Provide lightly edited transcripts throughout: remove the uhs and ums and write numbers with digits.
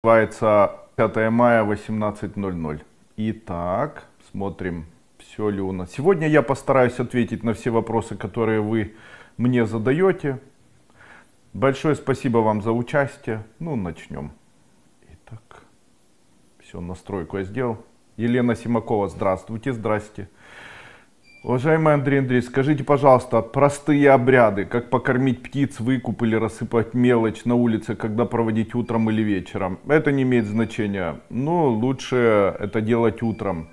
Называется 5 мая 18:00. Итак, смотрим, все ли у нас. Сегодня я постараюсь ответить на все вопросы, которые вы мне задаете. Большое спасибо вам за участие. Ну, начнем. Итак, все, настройку я сделал. Елена Симакова, здравствуйте, здрасте. Уважаемый Андрей Андреевич, скажите, пожалуйста, простые обряды, как покормить птиц, выкуп или рассыпать мелочь на улице, когда проводить утром или вечером, это не имеет значения, но лучше это делать утром.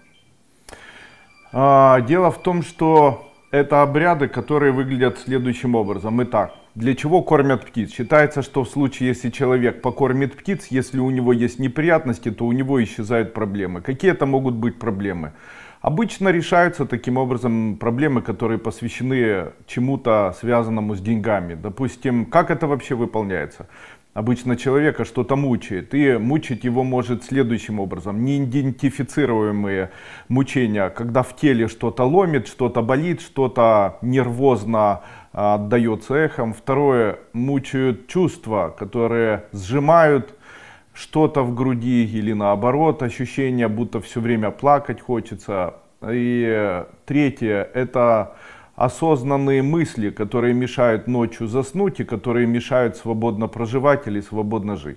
Дело в том, что это обряды, которые выглядят следующим образом. Итак, для чего кормят птиц? Считается, что в случае, если человек покормит птиц, если у него есть неприятности, то у него исчезают проблемы. Какие это могут быть проблемы? Обычно решаются таким образом проблемы, которые посвящены чему-то связанному с деньгами. Допустим, как это вообще выполняется? Обычно человека что-то мучает, и мучить его может следующим образом. Неидентифицируемые мучения, когда в теле что-то ломит, что-то болит, что-то нервозно отдается эхом. Второе, мучают чувства, которые сжимают что-то в груди или наоборот, ощущение, будто все время плакать хочется. И третье, это осознанные мысли, которые мешают ночью заснуть и которые мешают свободно проживать или свободно жить.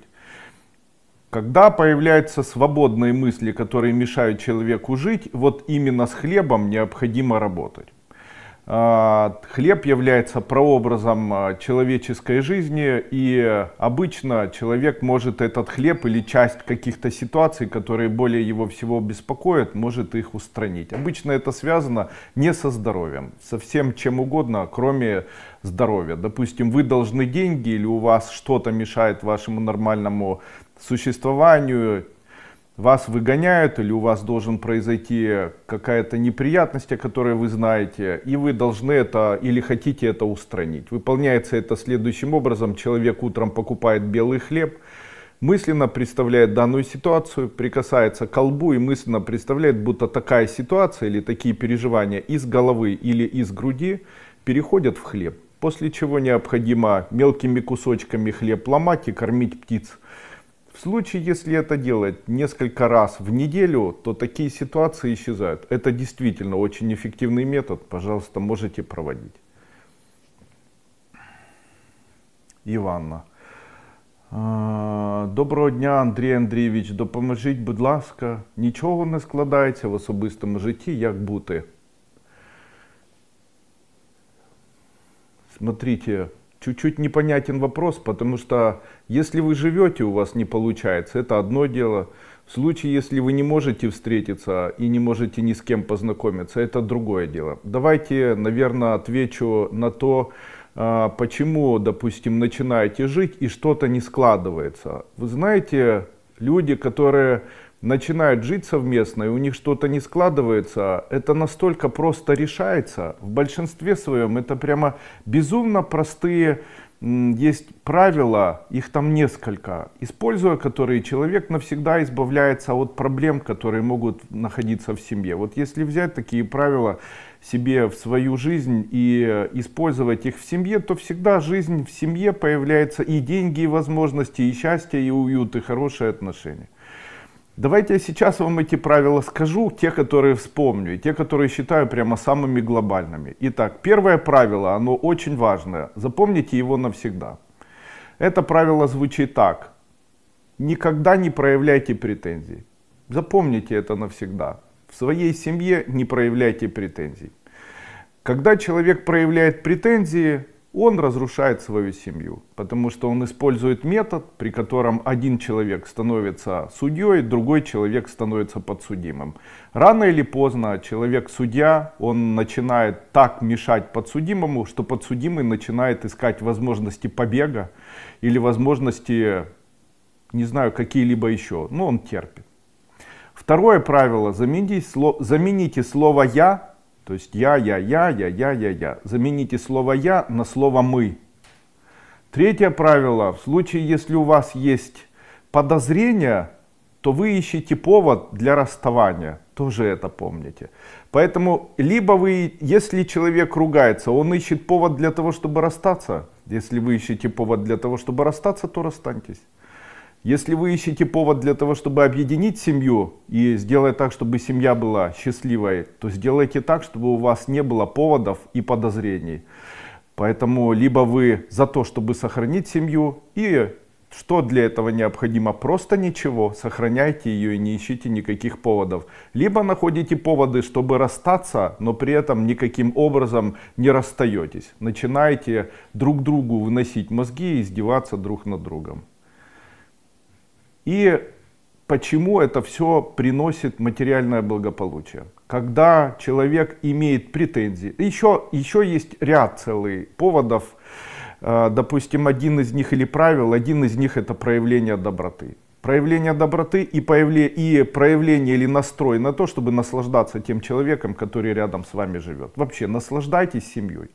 Когда появляются свободные мысли, которые мешают человеку жить, вот именно с хлебом необходимо работать. Хлеб является прообразом человеческой жизни, и обычно человек может этот хлеб или часть каких-то ситуаций, которые более его всего беспокоят, может их устранить. Обычно это связано не со здоровьем, со всем чем угодно, кроме здоровья. Допустим, вы должны деньги или у вас что-то мешает вашему нормальному существованию, вас выгоняют или у вас должен произойти какая-то неприятность, о которой вы знаете, и вы должны это или хотите это устранить. Выполняется это следующим образом. Человек утром покупает белый хлеб, мысленно представляет данную ситуацию, прикасается к колбу и мысленно представляет, будто такая ситуация или такие переживания из головы или из груди переходят в хлеб. После чего необходимо мелкими кусочками хлеб ломать и кормить птиц. В случае, если это делать несколько раз в неделю, то такие ситуации исчезают. Это действительно очень эффективный метод. Пожалуйста, можете проводить. Іванна. Доброго дня, Андрій Андрійович. Допоможіть, будь ласка. Нічого не складається в особистому житті. Як бути? Смотрите. Чуть-чуть непонятен вопрос, потому что если вы живете, у вас не получается, это одно дело. В случае, если вы не можете встретиться и не можете ни с кем познакомиться, это другое дело. Давайте, наверное, отвечу на то, почему, допустим, начинаете жить и что-то не складывается. Вы знаете, люди, которые начинают жить совместно и у них что-то не складывается, это настолько просто решается. В большинстве своем это прямо безумно простые есть правила, их там несколько, используя которые человек навсегда избавляется от проблем, которые могут находиться в семье. Вот если взять такие правила себе в свою жизнь и использовать их в семье, то всегда жизнь в семье появляется и деньги, и возможности, и счастье, и уют, и хорошие отношения. Давайте я сейчас вам эти правила скажу, те, которые вспомню, и те, которые считаю прямо самыми глобальными. Итак, первое правило, оно очень важное, запомните его навсегда. Это правило звучит так: никогда не проявляйте претензий. Запомните это навсегда. В своей семье не проявляйте претензий. Когда человек проявляет претензии, он разрушает свою семью, потому что он использует метод, при котором один человек становится судьей, другой человек становится подсудимым. Рано или поздно человек-судья, он начинает так мешать подсудимому, что подсудимый начинает искать возможности побега или возможности, не знаю, какие-либо еще, но он терпит. Второе правило: замените слово «я», то есть я. Замените слово «я» на слово «мы». Третье правило: в случае, если у вас есть подозрения, то вы ищете повод для расставания. Тоже это помните. Поэтому, либо вы, если человек ругается, он ищет повод для того, чтобы расстаться. Если вы ищете повод для того, чтобы расстаться, то расстаньтесь. Если вы ищете повод для того, чтобы объединить семью и сделать так, чтобы семья была счастливой, то сделайте так, чтобы у вас не было поводов и подозрений. Поэтому либо вы за то, чтобы сохранить семью, и что для этого необходимо? Просто ничего, сохраняйте ее и не ищите никаких поводов. Либо находите поводы, чтобы расстаться, но при этом никаким образом не расстаетесь. Начинаете друг другу выносить мозги и издеваться друг над другом. И почему это все приносит материальное благополучие? Когда человек имеет претензии. Еще есть ряд целых поводов. Допустим, один из них или правил, один из них это проявление доброты. Проявление доброты и проявление или настрой на то, чтобы наслаждаться тем человеком, который рядом с вами живет. Вообще, наслаждайтесь семьей.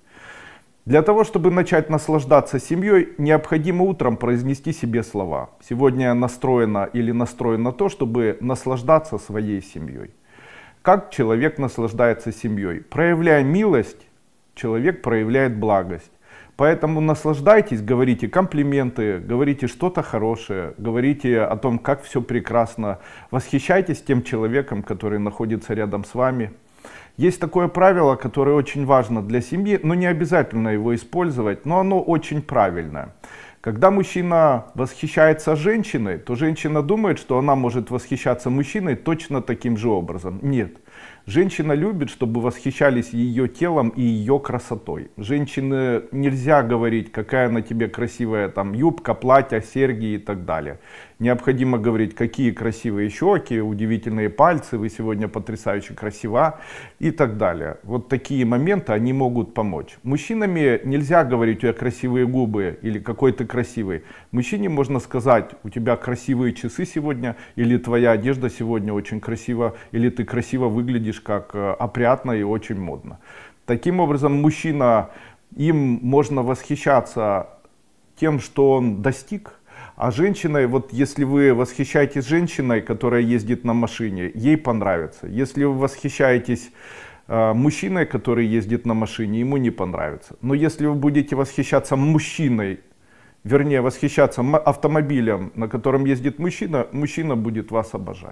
Для того, чтобы начать наслаждаться семьей, необходимо утром произнести себе слова. Сегодня я настроена или настроен на то, чтобы наслаждаться своей семьей. Как человек наслаждается семьей? Проявляя милость, человек проявляет благость. Поэтому наслаждайтесь, говорите комплименты, говорите что-то хорошее, говорите о том, как все прекрасно. Восхищайтесь тем человеком, который находится рядом с вами. Есть такое правило, которое очень важно для семьи, но не обязательно его использовать, но оно очень правильное. Когда мужчина восхищается женщиной, то женщина думает, что она может восхищаться мужчиной точно таким же образом. Нет. Женщина любит, чтобы восхищались ее телом и ее красотой. Женщине нельзя говорить, какая на тебе красивая там юбка, платье, серьги и так далее. Необходимо говорить, какие красивые щеки, удивительные пальцы, вы сегодня потрясающе красива и так далее. Вот такие моменты, они могут помочь. Мужчинами нельзя говорить, у тебя красивые губы или какой ты красивый. Мужчине можно сказать, у тебя красивые часы сегодня, или твоя одежда сегодня очень красива, или ты красиво выглядишь, как опрятно и очень модно. Таким образом, мужчина, им можно восхищаться тем, что он достиг. А женщиной, вот если вы восхищаетесь женщиной, которая ездит на машине, ей понравится. Если вы восхищаетесь мужчиной, который ездит на машине, ему не понравится. Но если вы будете восхищаться мужчиной, вернее восхищаться автомобилем, на котором ездит мужчина, мужчина будет вас обожать.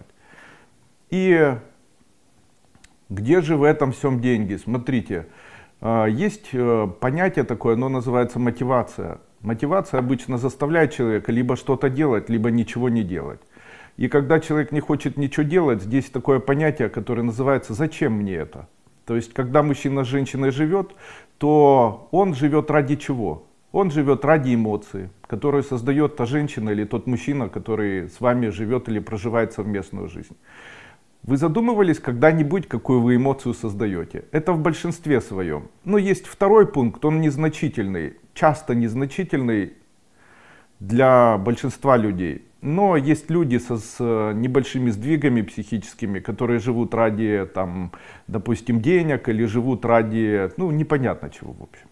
И где же в этом всем деньги? Смотрите, есть понятие такое, оно называется мотивация. Мотивация обычно заставляет человека либо что-то делать, либо ничего не делать. И когда человек не хочет ничего делать, здесь такое понятие, которое называется «зачем мне это?». То есть, когда мужчина с женщиной живет, то он живет ради чего? Он живет ради эмоций, которые создает та женщина или тот мужчина, который с вами живет или проживает совместную жизнь. Вы задумывались когда-нибудь, какую вы эмоцию создаете? Это в большинстве своем. Но есть второй пункт, он незначительный, часто незначительный для большинства людей. Но есть люди с небольшими сдвигами психическими, которые живут ради, там, допустим, денег или живут ради, ну, непонятно чего, в общем.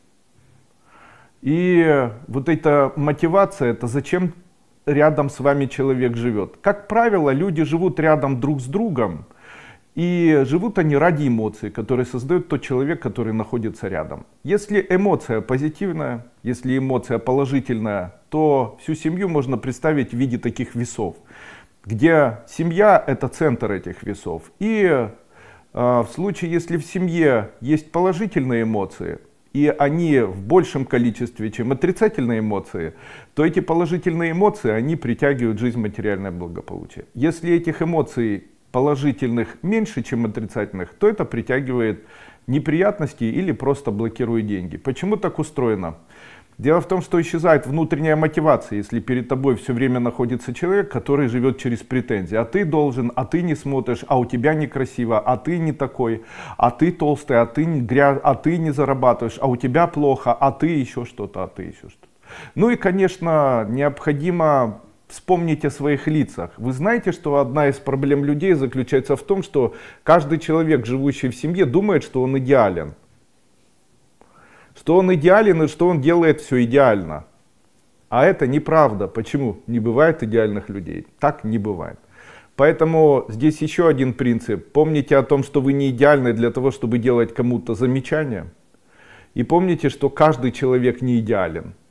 И вот эта мотивация, это зачем рядом с вами человек живет. Как правило, люди живут рядом друг с другом, и живут они ради эмоций, которые создает тот человек, который находится рядом. Если эмоция позитивная, если эмоция положительная, то всю семью можно представить в виде таких весов, где семья — это центр этих весов. И в случае, если в семье есть положительные эмоции, и они в большем количестве, чем отрицательные эмоции, то эти положительные эмоции, они притягивают в жизнь материальное благополучие. Если этих эмоций положительных меньше, чем отрицательных, то это притягивает неприятности или просто блокирует деньги. Почему так устроено? Дело в том, что исчезает внутренняя мотивация, если перед тобой все время находится человек, который живет через претензии. А ты должен, а ты не смотришь, а у тебя некрасиво, а ты не такой, а ты толстый, а ты не зарабатываешь, а у тебя плохо, а ты еще что-то, а ты еще что-то. Ну и, конечно, необходимо вспомнить о своих лицах. Вы знаете, что одна из проблем людей заключается в том, что каждый человек, живущий в семье, думает, что он идеален. Что он идеален и что он делает все идеально. А это неправда. Почему? Не бывает идеальных людей. Так не бывает. Поэтому здесь еще один принцип. Помните о том, что вы не идеальны для того, чтобы делать кому-то замечания. И помните, что каждый человек не идеален.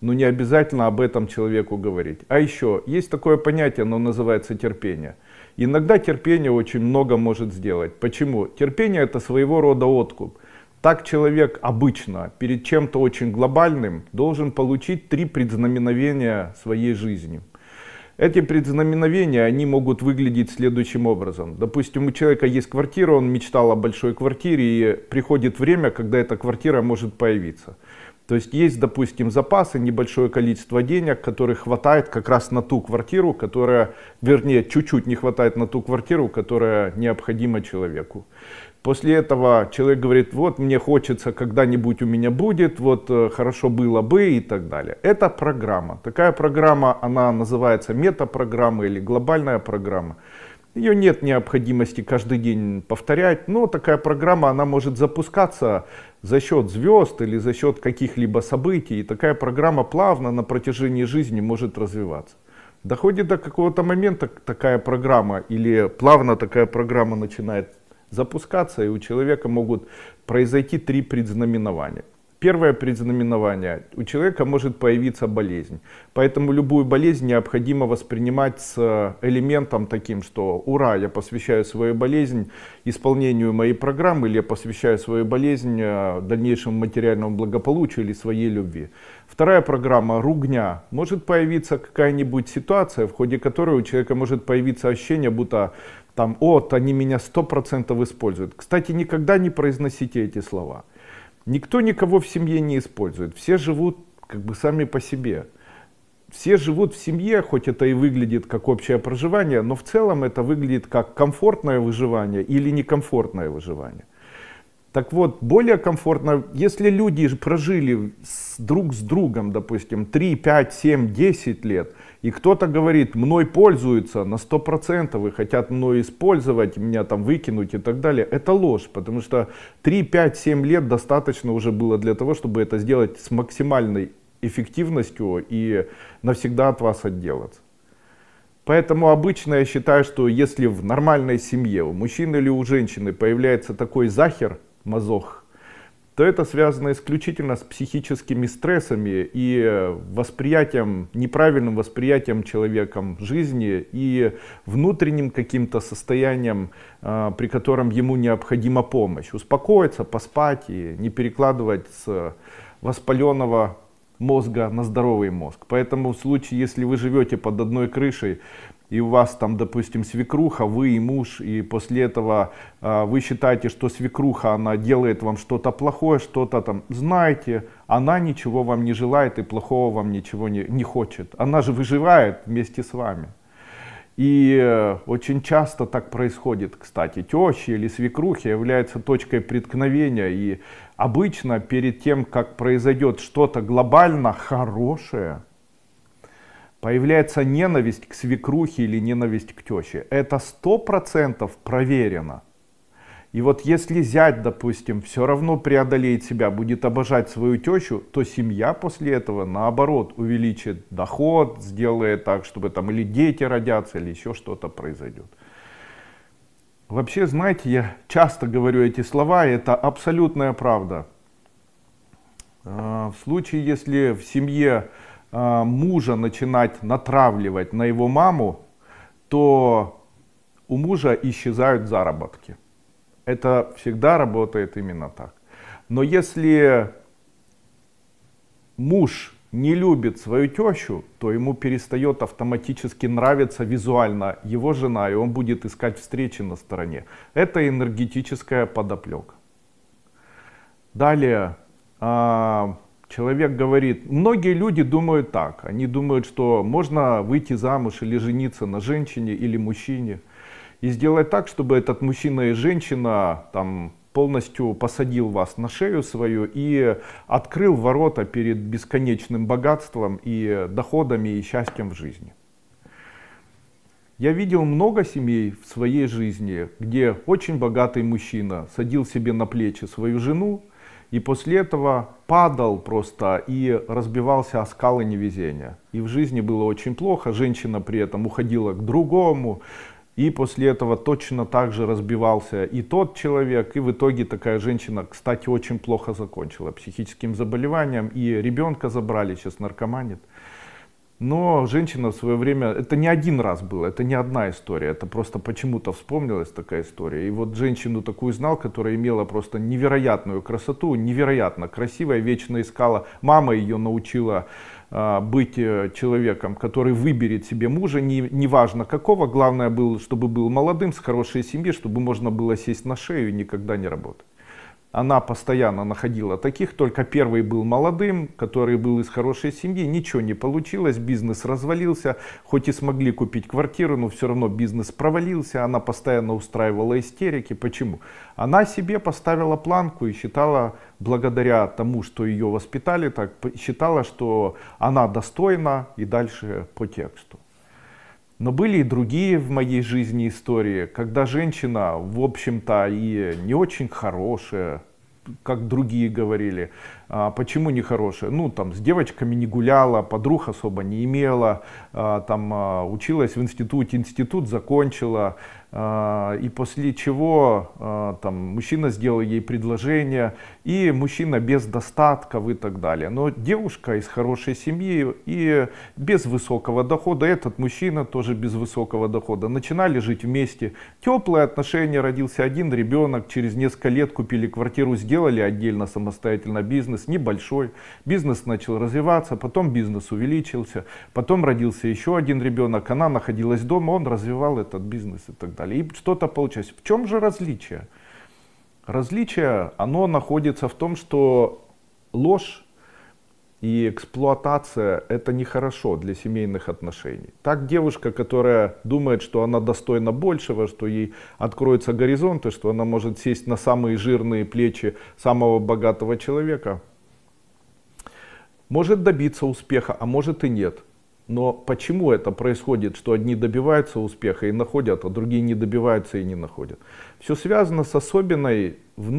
но не обязательно об этом человеку говорить. А еще есть такое понятие, оно называется терпение. Иногда терпение очень много может сделать. Почему? Терпение — это своего рода откуп. Так человек обычно перед чем-то очень глобальным должен получить 3 предзнаменовения своей жизни. Эти предзнаменовения, они могут выглядеть следующим образом. Допустим, у человека есть квартира, он мечтал о большой квартире, и приходит время, когда эта квартира может появиться. То есть есть, допустим, запасы, небольшое количество денег, которых хватает как раз на ту квартиру, которая, вернее, чуть-чуть не хватает на ту квартиру, которая необходима человеку. После этого человек говорит: вот мне хочется, когда-нибудь у меня будет, вот хорошо было бы и так далее. Это программа. Такая программа, она называется метапрограмма или глобальная программа. Ее нет необходимости каждый день повторять, но такая программа, она может запускаться за счет звезд или за счет каких-либо событий. И такая программа плавно на протяжении жизни может развиваться. Доходит до какого-то момента такая программа или плавно такая программа начинает запускаться, и у человека могут произойти 3 предзнаменования. Первое предзнаменование: у человека может появиться болезнь. Поэтому любую болезнь необходимо воспринимать с элементом таким, что ура, я посвящаю свою болезнь исполнению моей программы, или я посвящаю свою болезнь дальнейшему материальному благополучию или своей любви. Вторая программа — ругня. Может появиться какая-нибудь ситуация, в ходе которой у человека может появиться ощущение, будто там: вот они меня 100% используют. Кстати, никогда не произносите эти слова. Никто никого в семье не использует. Все живут как бы сами по себе. Все живут в семье, хоть это и выглядит как общее проживание, но в целом это выглядит как комфортное выживание или некомфортное выживание. Так вот, более комфортно, если люди прожили друг с другом, допустим, 3, 5, 7, 10 лет, и кто-то говорит: мной пользуются на 100% и хотят мной использовать, меня там выкинуть и так далее, это ложь, потому что 3, 5, 7 лет достаточно уже было для того, чтобы это сделать с максимальной эффективностью и навсегда от вас отделаться. Поэтому обычно я считаю, что если в нормальной семье у мужчины или у женщины появляется такой захер, мазох, то это связано исключительно с психическими стрессами и восприятием, неправильным восприятием человеком жизни и внутренним каким-то состоянием, при котором ему необходима помощь. Успокоиться, поспать и не перекладывать с воспаленного мозга на здоровый мозг. Поэтому в случае, если вы живете под одной крышей, и у вас там, допустим, свекруха, вы и муж, и после этого вы считаете, что свекруха, она делает вам что-то плохое, что-то там, знаете, она ничего вам не желает и плохого вам ничего не хочет. Она же выживает вместе с вами. И очень часто так происходит, кстати. Теща или свекрухи являются точкой преткновения. И обычно перед тем, как произойдет что-то глобально хорошее, появляется ненависть к свекрухе или ненависть к теще. Это 100% проверено. И вот если зять, допустим, все равно преодолеет себя, будет обожать свою тещу, то семья после этого, наоборот, увеличит доход, сделает так, чтобы там или дети родятся, или еще что-то произойдет. Вообще, знаете, я часто говорю эти слова, и это абсолютная правда. В случае, если в семье мужа начинать натравливать на его маму, то у мужа исчезают заработки. Это всегда работает именно так. Но если муж не любит свою тещу, то ему перестает автоматически нравиться визуально его жена, и он будет искать встречи на стороне. Это энергетическая подоплека. Далее. Человек говорит, многие люди думают так, они думают, что можно выйти замуж или жениться на женщине или мужчине и сделать так, чтобы этот мужчина и женщина там полностью посадил вас на шею свою и открыл ворота перед бесконечным богатством и доходами и счастьем в жизни. Я видел много семей в своей жизни, где очень богатый мужчина садил себе на плечи свою жену, и после этого падал просто и разбивался о скалы невезения. И в жизни было очень плохо, женщина при этом уходила к другому, И после этого точно так же разбивался и тот человек, и в итоге такая женщина, кстати, очень плохо закончила психическим заболеванием, и ребенка забрали, сейчас наркоманит. Но женщина в свое время, это не один раз было, это не одна история, это просто почему-то вспомнилась такая история. И вот женщину такую знал, которая имела просто невероятную красоту, невероятно красивая, вечно искала, мама ее научила быть человеком, который выберет себе мужа, неважно какого, главное, чтобы был молодым, с хорошей семьей, чтобы можно было сесть на шею и никогда не работать. Она постоянно находила таких, только первый был молодым, который был из хорошей семьи, ничего не получилось, бизнес развалился, хоть и смогли купить квартиру, но все равно бизнес провалился, она постоянно устраивала истерики. Почему? Она себе поставила планку и считала, благодаря тому, что ее воспитали, так считала, что она достойна и дальше по тексту. Но были и другие в моей жизни истории, когда женщина, в общем-то, и не очень хорошая, как другие говорили. Почему не хорошая? Ну, там, с девочками не гуляла, подруг особо не имела, там, училась в институте, институт закончила, и после чего там, мужчина сделал ей предложение, и мужчина без достатков и так далее. Но девушка из хорошей семьи и без высокого дохода, этот мужчина тоже без высокого дохода, начинали жить вместе, теплые отношения, родился один ребенок, через несколько лет купили квартиру, сделали отдельно самостоятельно бизнес, небольшой, бизнес начал развиваться, потом бизнес увеличился, потом родился еще один ребенок, она находилась дома, он развивал этот бизнес и так далее. И что-то получилось. В чем же различие? Различие, оно находится в том, что ложь и эксплуатация — это нехорошо для семейных отношений. Так девушка, которая думает, что она достойна большего, что ей откроются горизонты, что она может сесть на самые жирные плечи самого богатого человека, может добиться успеха, а может и нет. Но почему это происходит, что одни добиваются успеха и находят, а другие не добиваются и не находят? Все связано с особенным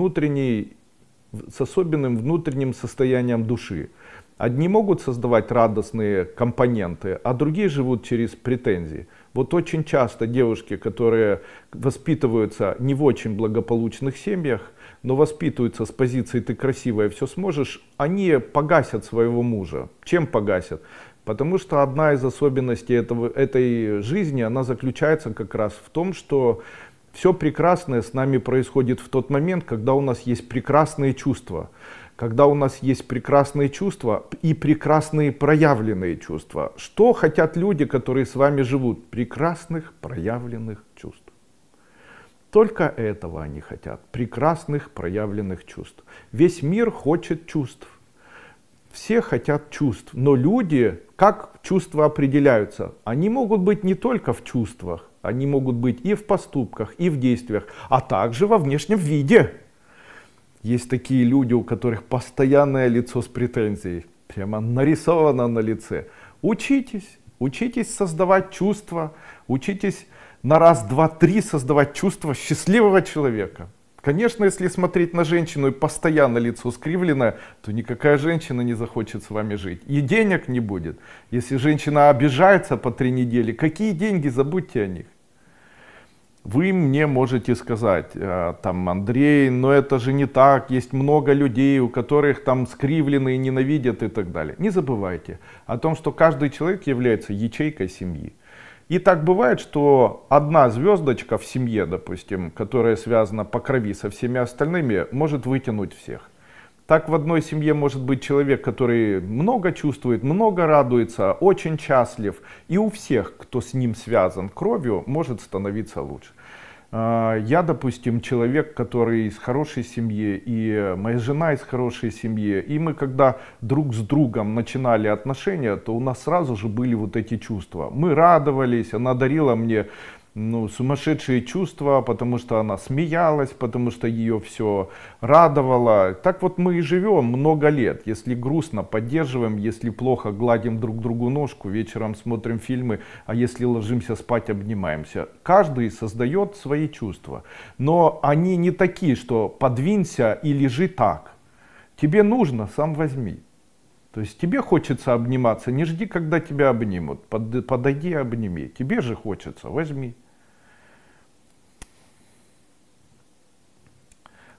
внутренним состоянием души. Одни могут создавать радостные компоненты, а другие живут через претензии. Вот очень часто девушки, которые воспитываются не в очень благополучных семьях, но воспитываются с позиции «ты красивая, все сможешь», они погасят своего мужа. Чем погасят? Потому что одна из особенностей этой жизни, она заключается как раз в том, что все прекрасное с нами происходит в тот момент, когда у нас есть прекрасные чувства. Когда у нас есть прекрасные чувства и прекрасные проявленные чувства. Что хотят люди, которые с вами живут? Прекрасных проявленных чувств. Только этого они хотят. Прекрасных проявленных чувств. Весь мир хочет чувств. Все хотят чувств, но люди, как чувства определяются? Они могут быть не только в чувствах, они могут быть и в поступках, и в действиях, а также во внешнем виде. Есть такие люди, у которых постоянное лицо с претензией, прямо нарисовано на лице. Учитесь, учитесь создавать чувства, учитесь на раз, два, три создавать чувства счастливого человека. Конечно, если смотреть на женщину и постоянно лицо скривленное, то никакая женщина не захочет с вами жить. И денег не будет. Если женщина обижается по 3 недели, какие деньги, забудьте о них. Вы мне можете сказать, там, Андрей, но это же не так, есть много людей, у которых там скривленные, ненавидят и так далее. Не забывайте о том, что каждый человек является ячейкой семьи. И так бывает, что одна звездочка в семье, допустим, которая связана по крови со всеми остальными, может вытянуть всех. Так в одной семье может быть человек, который много чувствует, много радуется, очень счастлив. И у всех, кто с ним связан кровью, может становиться лучше. Я, допустим, человек, который из хорошей семьи, и моя жена из хорошей семьи. И мы, когда друг с другом начинали отношения, то у нас сразу же были вот эти чувства. Мы радовались, она дарила мне сумасшедшие чувства, потому что она смеялась, потому что ее все радовало. Так вот мы и живем много лет. Если грустно, поддерживаем, если плохо, гладим друг другу ножку, вечером смотрим фильмы, а если ложимся спать, обнимаемся. Каждый создает свои чувства, но они не такие, что подвинься и лежи так. Тебе нужно, сам возьми. То есть тебе хочется обниматься, не жди, когда тебя обнимут. Подойди и обними. Тебе же хочется, возьми.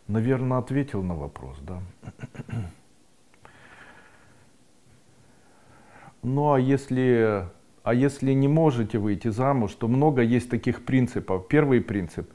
Наверное, ответил на вопрос, да. Ну а если не можете выйти замуж, то много есть таких принципов. Первый принцип.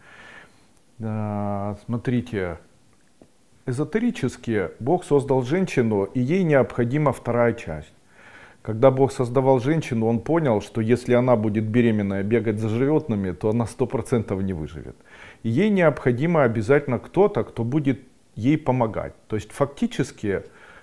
Смотрите, эзотерически Бог создал женщину, и ей необходима вторая часть. Когда Бог создавал женщину, Он понял, что если она будет беременная бегать за животными, то она 100% не выживет. И ей необходимо обязательно кто-то, кто будет ей помогать. То есть фактически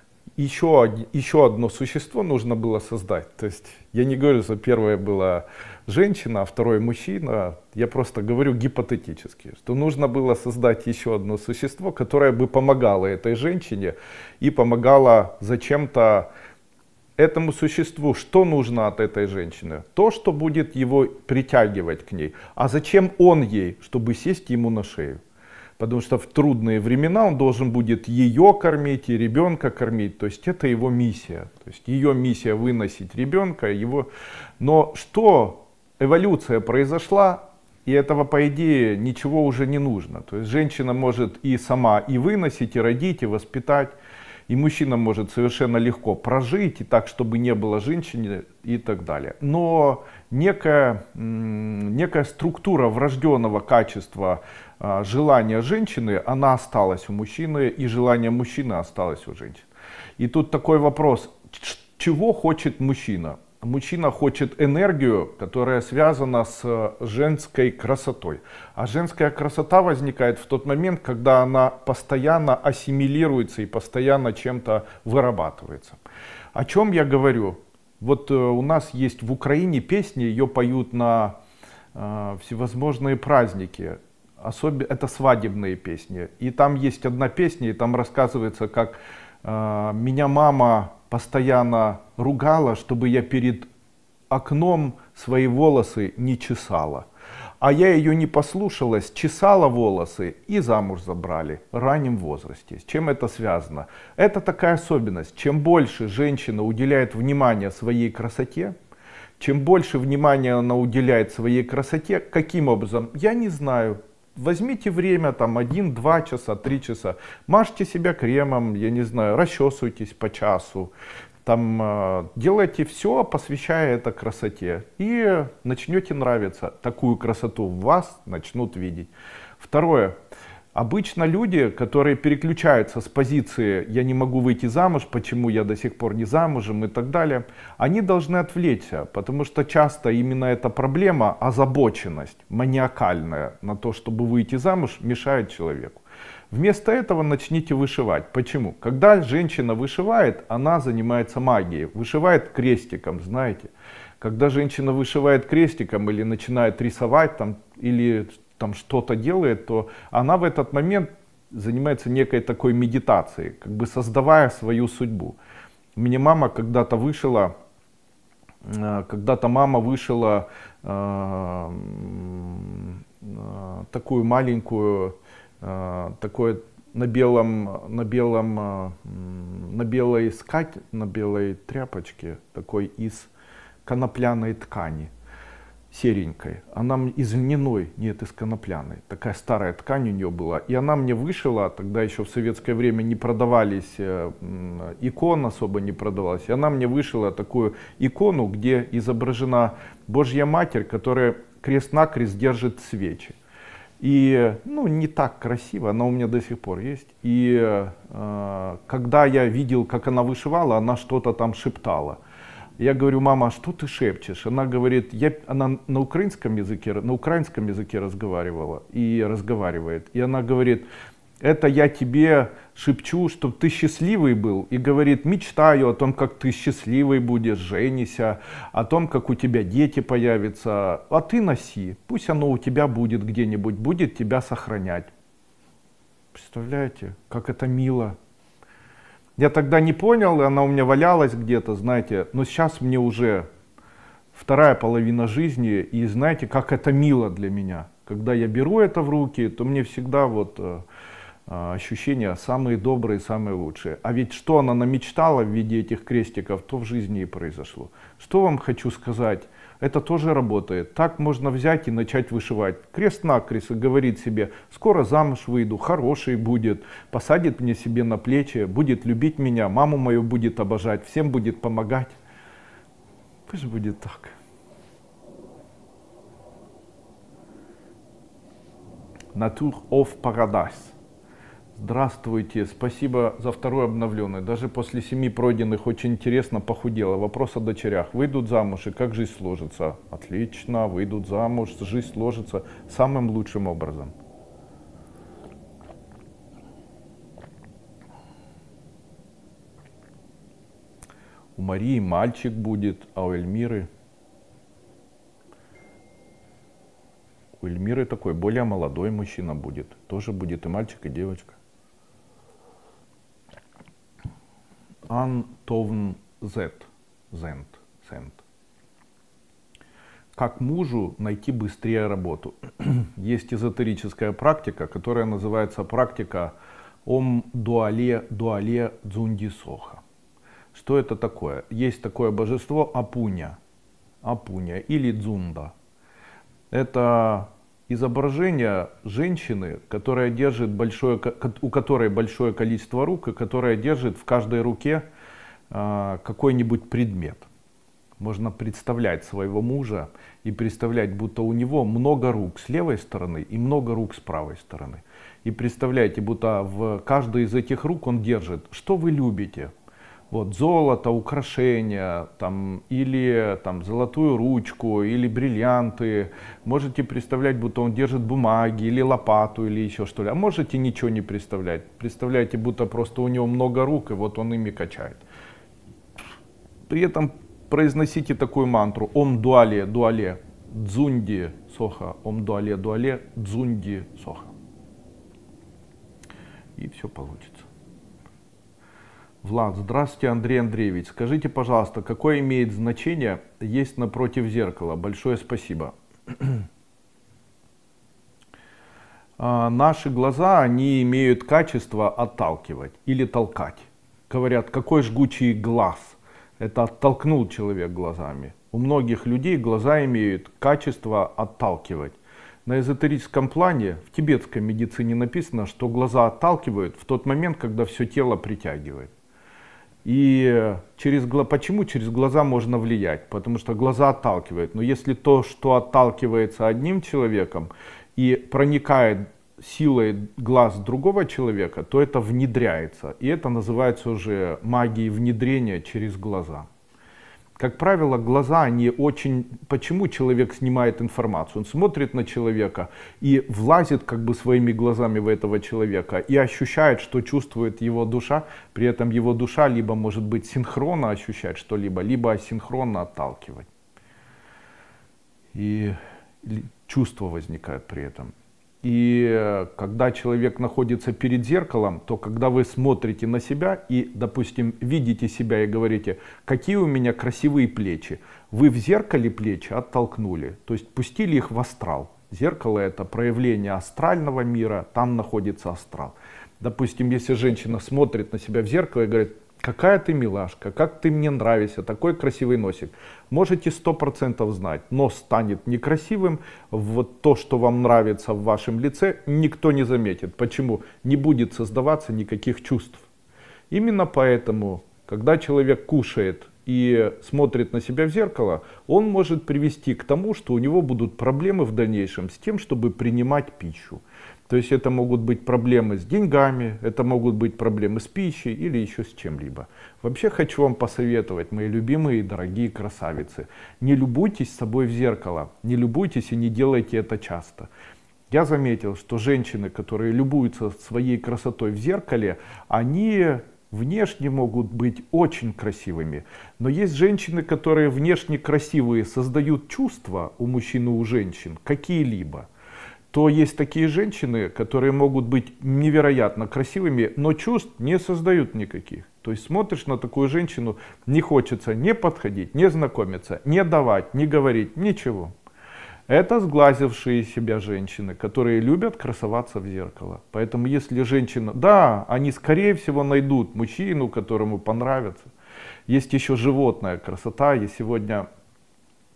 еще одно существо нужно было создать. То есть я не говорю, что первое была женщина, а второе мужчина. Я просто говорю гипотетически, что нужно было создать еще одно существо, которое бы помогало этой женщине и помогало зачем-то этому существу. Что нужно от этой женщины? То, что будет его притягивать к ней. А зачем он ей? Чтобы сесть ему на шею. Потому что в трудные времена он должен будет ее кормить и ребенка кормить. То есть это его миссия. То есть ее миссия выносить ребенка. Но что эволюция произошла, и этого по идее ничего уже не нужно. То есть женщина может и сама и выносить, и родить, и воспитать. И мужчина может совершенно легко прожить, и так, чтобы не было женщины и так далее. Но некая структура врожденного качества желания женщины, она осталась у мужчины, и желание мужчины осталось у женщины. И тут такой вопрос, чего хочет мужчина? Мужчина хочет энергию, которая связана с женской красотой. А женская красота возникает в тот момент, когда она постоянно ассимилируется и постоянно чем-то вырабатывается. О чем я говорю? Вот у нас есть в Украине песни, ее поют на всевозможные праздники. Это свадебные песни. И там есть одна песня, и там рассказывается, как меня мама постоянно ругала, чтобы я перед окном свои волосы не чесала. А я ее не послушалась, чесала волосы и замуж забрали в раннем возрасте. С чем это связано? Это такая особенность. Чем больше женщина уделяет внимания своей красоте, чем больше внимания она уделяет своей красоте, каким образом? Я не знаю. Возьмите время, там 1-2 часа, 3 часа, мажьте себя кремом, я не знаю, расчесывайтесь по часу, там делайте все, посвящая это красоте, и начнете нравиться. Такую красоту в вас начнут видеть. Второе. Обычно люди, которые переключаются с позиции «я не могу выйти замуж, почему я до сих пор не замужем» и так далее, они должны отвлечься, потому что часто именно эта проблема, озабоченность маниакальная на то, чтобы выйти замуж, мешает человеку. Вместо этого начните вышивать. Почему? Когда женщина вышивает, она занимается магией, вышивает крестиком, знаете. Когда женщина вышивает крестиком или начинает рисовать там, или там что-то делает, то она в этот момент занимается некой такой медитацией, как бы создавая свою судьбу. Мне мама когда-то вышила, мама вышила такую маленькую, такое на белой скатерти, на белой тряпочке, такой из конопляной ткани. Серенькой, она из льняной, нет, из конопляной, такая старая ткань у нее была, и она мне вышила, тогда еще в советское время не продавались, икон особо не продавалась, и она мне вышила такую икону, где изображена Божья Матерь, которая крест-накрест держит свечи. И, не так красиво, она у меня до сих пор есть, и когда я видел, как она вышивала, она что-то там шептала. Я говорю: мама, а что ты шепчешь? Она говорит, она на украинском языке разговаривала и разговаривает. И она говорит: это я тебе шепчу, чтобы ты счастливый был. И говорит: мечтаю о том, как ты счастливый будешь, женися, о том, как у тебя дети появятся. А ты носи, пусть оно у тебя будет где-нибудь, будет тебя сохранять. Представляете, как это мило. Я тогда не понял, и она у меня валялась где-то, знаете, но сейчас мне уже вторая половина жизни, и знаете, как это мило для меня. Когда я беру это в руки, то мне всегда ощущения самые добрые, самые лучшие. А ведь что она намечтала в виде этих крестиков, то в жизни и произошло. Что вам хочу сказать? Это тоже работает. Так можно взять и начать вышивать. Крест-накрест и говорит себе: скоро замуж выйду, хороший будет, посадит мне себе на плечи, будет любить меня, маму мою будет обожать, всем будет помогать. Пусть будет так. Natur of Paradise. Здравствуйте, спасибо за второй обновленный. Даже после 7 пройденных очень интересно похудела. Вопрос о дочерях. Выйдут замуж и как жизнь сложится? Отлично, выйдут замуж, жизнь сложится самым лучшим образом. У Марии мальчик будет, а у Эльмиры... У Эльмиры такой более молодой мужчина будет. Тоже будет и мальчик, и девочка. Антовн Зент. Как мужу найти быстрее работу? Есть эзотерическая практика, которая называется практика Ом Дуале Дзунди Соха. Что это такое? Есть такое божество Апуня или Дзунда. Это изображение женщины, которая держит у которой большое количество рук и которая держит в каждой руке какой-нибудь предмет. Можно представлять своего мужа и представлять, будто у него много рук с левой стороны и много рук с правой стороны. И представляете, будто в каждой из этих рук он держит, что вы любите. Вот, золото, украшения, там, или там, золотую ручку, или бриллианты. Можете представлять, будто он держит бумаги, или лопату, или еще что-ли. А можете ничего не представлять. Представляете, будто просто у него много рук, и вот он ими качает. При этом произносите такую мантру: Ом Дуале Дзунди Соха. Ом Дуале Дзунди Соха. И все получится. Влад, здравствуйте, Андрей Андреевич. Скажите, пожалуйста, какое имеет значение есть напротив зеркала? Большое спасибо. Наши глаза, они имеют качество отталкивать или толкать. Говорят, какой жгучий глаз. Это оттолкнул человек глазами. У многих людей глаза имеют качество отталкивать. На эзотерическом плане в тибетской медицине написано, что глаза отталкивают в тот момент, когда все тело притягивает. И почему через глаза можно влиять? Потому что глаза отталкивают. Но если то, что отталкивается одним человеком и проникает силой глаз другого человека, то это внедряется. И это называется уже магией внедрения через глаза. Как правило, глаза, они очень... Почему человек снимает информацию? Он смотрит на человека и влазит как бы своими глазами в этого человека и ощущает, что чувствует его душа. При этом его душа либо может быть синхронно ощущать что-либо, либо асинхронно отталкивать. И чувства возникают при этом. И когда человек находится перед зеркалом, то когда вы смотрите на себя и, допустим, видите себя и говорите, какие у меня красивые плечи, вы в зеркале плечи оттолкнули, то есть пустили их в астрал. Зеркало — это проявление астрального мира, там находится астрал. Допустим, если женщина смотрит на себя в зеркало и говорит, какая ты милашка, как ты мне нравишься, такой красивый носик. Можете 100% знать, нос станет некрасивым, вот то, что вам нравится в вашем лице, никто не заметит. Почему? Не будет создаваться никаких чувств. Именно поэтому, когда человек кушает и смотрит на себя в зеркало, он может привести к тому, что у него будут проблемы в дальнейшем с тем, чтобы принимать пищу. То есть это могут быть проблемы с деньгами, это могут быть проблемы с пищей или еще с чем-либо. Вообще хочу вам посоветовать, мои любимые и дорогие красавицы, не любуйтесь собой в зеркало, не любуйтесь и не делайте это часто. Я заметил, что женщины, которые любуются своей красотой в зеркале, они внешне могут быть очень красивыми. Но есть женщины, которые внешне красивые, создают чувства у мужчин и у женщин, какие-либо. То есть такие женщины, которые могут быть невероятно красивыми, но чувств не создают никаких. То есть смотришь на такую женщину, не хочется не подходить, не знакомиться, не давать, не говорить, ничего. Это сглазившие себя женщины, которые любят красоваться в зеркало. Поэтому если женщина, да, они скорее всего найдут мужчину, которому понравится. Есть еще животная красота. Я сегодня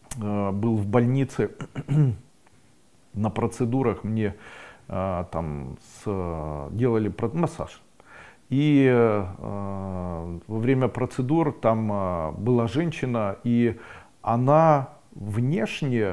был в больнице на процедурах, мне там делали массаж. И во время процедур там была женщина, и она внешне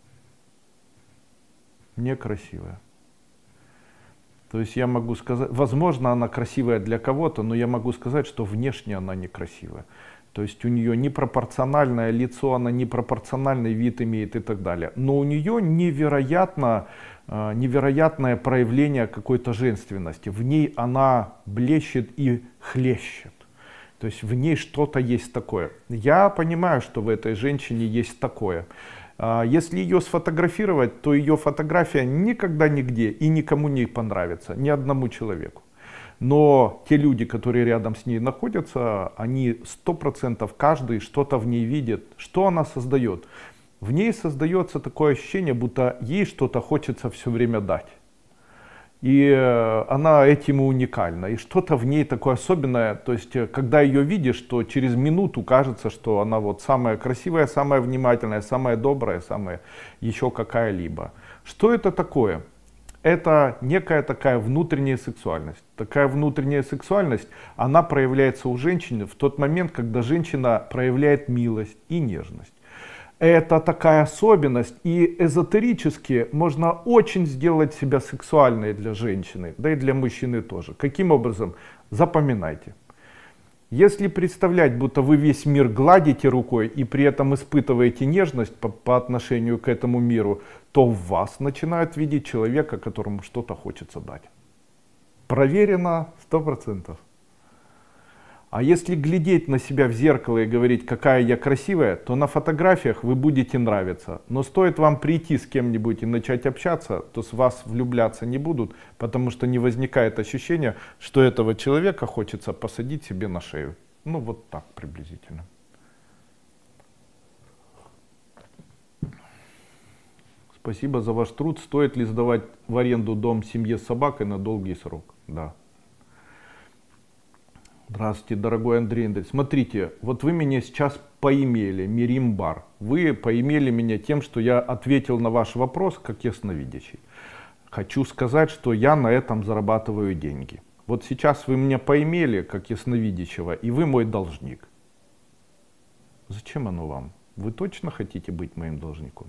некрасивая. То есть я могу сказать, возможно, она красивая для кого-то, но я могу сказать, что внешне она некрасивая. То есть у нее непропорциональное лицо, она непропорциональный вид имеет и так далее. Но у нее невероятное проявление какой-то женственности. В ней она блещет и хлещет. То есть в ней что-то есть такое. Я понимаю, что в этой женщине есть такое. Если ее сфотографировать, то ее фотография никогда нигде и никому не понравится, ни одному человеку. Но те люди, которые рядом с ней находятся, они 100% каждый что-то в ней видит. Что она создает? В ней создается такое ощущение, будто ей что-то хочется все время дать. И она этим и уникальна. И что-то в ней такое особенное. То есть, когда ее видишь, то через минуту кажется, что она вот самая красивая, самая внимательная, самая добрая, самая еще какая-либо. Что это такое? Это некая такая внутренняя сексуальность. Такая внутренняя сексуальность, она проявляется у женщины в тот момент, когда женщина проявляет милость и нежность. Это такая особенность, и эзотерически можно очень сделать себя сексуальной для женщины, да и для мужчины тоже. Каким образом? Запоминайте. Если представлять, будто вы весь мир гладите рукой и при этом испытываете нежность по отношению к этому миру, то в вас начинают видеть человека, которому что-то хочется дать. Проверено 100%. А если глядеть на себя в зеркало и говорить, какая я красивая, то на фотографиях вы будете нравиться. Но стоит вам прийти с кем-нибудь и начать общаться, то с вас влюбляться не будут, потому что не возникает ощущения, что этого человека хочется посадить себе на шею. Ну вот так приблизительно. Спасибо за ваш труд. Стоит ли сдавать в аренду дом семье с собакой на долгий срок? Да. Здравствуйте, дорогой Андрей Андреевич. Смотрите, вот вы меня сейчас поимели, Миримбар. Вы поимели меня тем, что я ответил на ваш вопрос, как ясновидящий. Хочу сказать, что я на этом зарабатываю деньги. Вот сейчас вы меня поимели, как ясновидящего, и вы мой должник. Зачем оно вам? Вы точно хотите быть моим должником?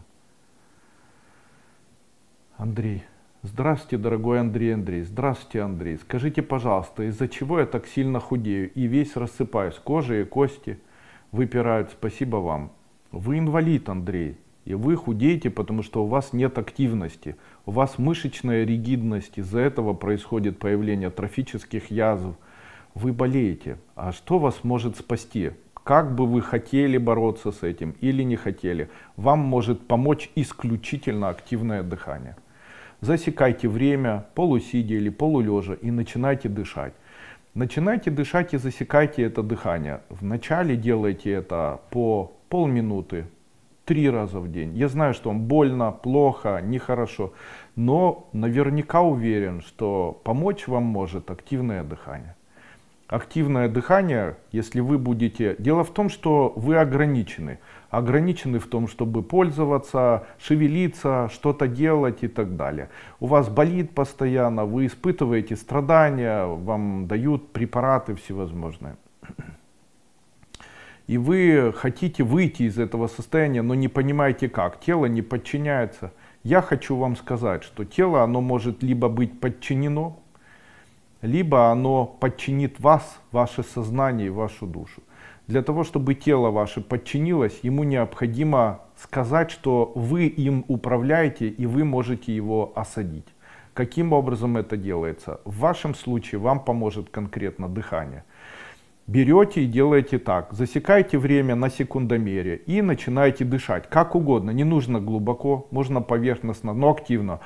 Андрей. Здравствуйте, дорогой Андрей Андреевич. Здравствуйте, Андрей. Скажите, пожалуйста, из-за чего я так сильно худею и весь рассыпаюсь? Кожа и кости выпирают. Спасибо вам. Вы инвалид, Андрей. И вы худеете, потому что у вас нет активности. У вас мышечная ригидность. Из-за этого происходит появление трофических язв. Вы болеете. А что вас может спасти? Как бы вы хотели бороться с этим или не хотели, вам может помочь исключительно активное дыхание. Засекайте время, полусидя или полулежа, и начинайте дышать. Начинайте дышать и засекайте это дыхание. Вначале делайте это по полминуты, 3 раза в день. Я знаю, что вам больно, плохо, нехорошо, но наверняка уверен, что помочь вам может активное дыхание. Активное дыхание, если вы будете... Дело в том, что вы ограничены. Ограничены в том, чтобы пользоваться, шевелиться, что-то делать и так далее. У вас болит постоянно, вы испытываете страдания, вам дают препараты всевозможные. И вы хотите выйти из этого состояния, но не понимаете как. Тело не подчиняется. Я хочу вам сказать, что тело, оно может либо быть подчинено, либо оно подчинит вас, ваше сознание и вашу душу. Для того, чтобы тело ваше подчинилось, ему необходимо сказать, что вы им управляете и вы можете его осадить. Каким образом это делается? В вашем случае вам поможет конкретно дыхание. Берете и делаете так. Засекайте время на секундомере и начинаете дышать. Как угодно. Не нужно глубоко, можно поверхностно, но активно.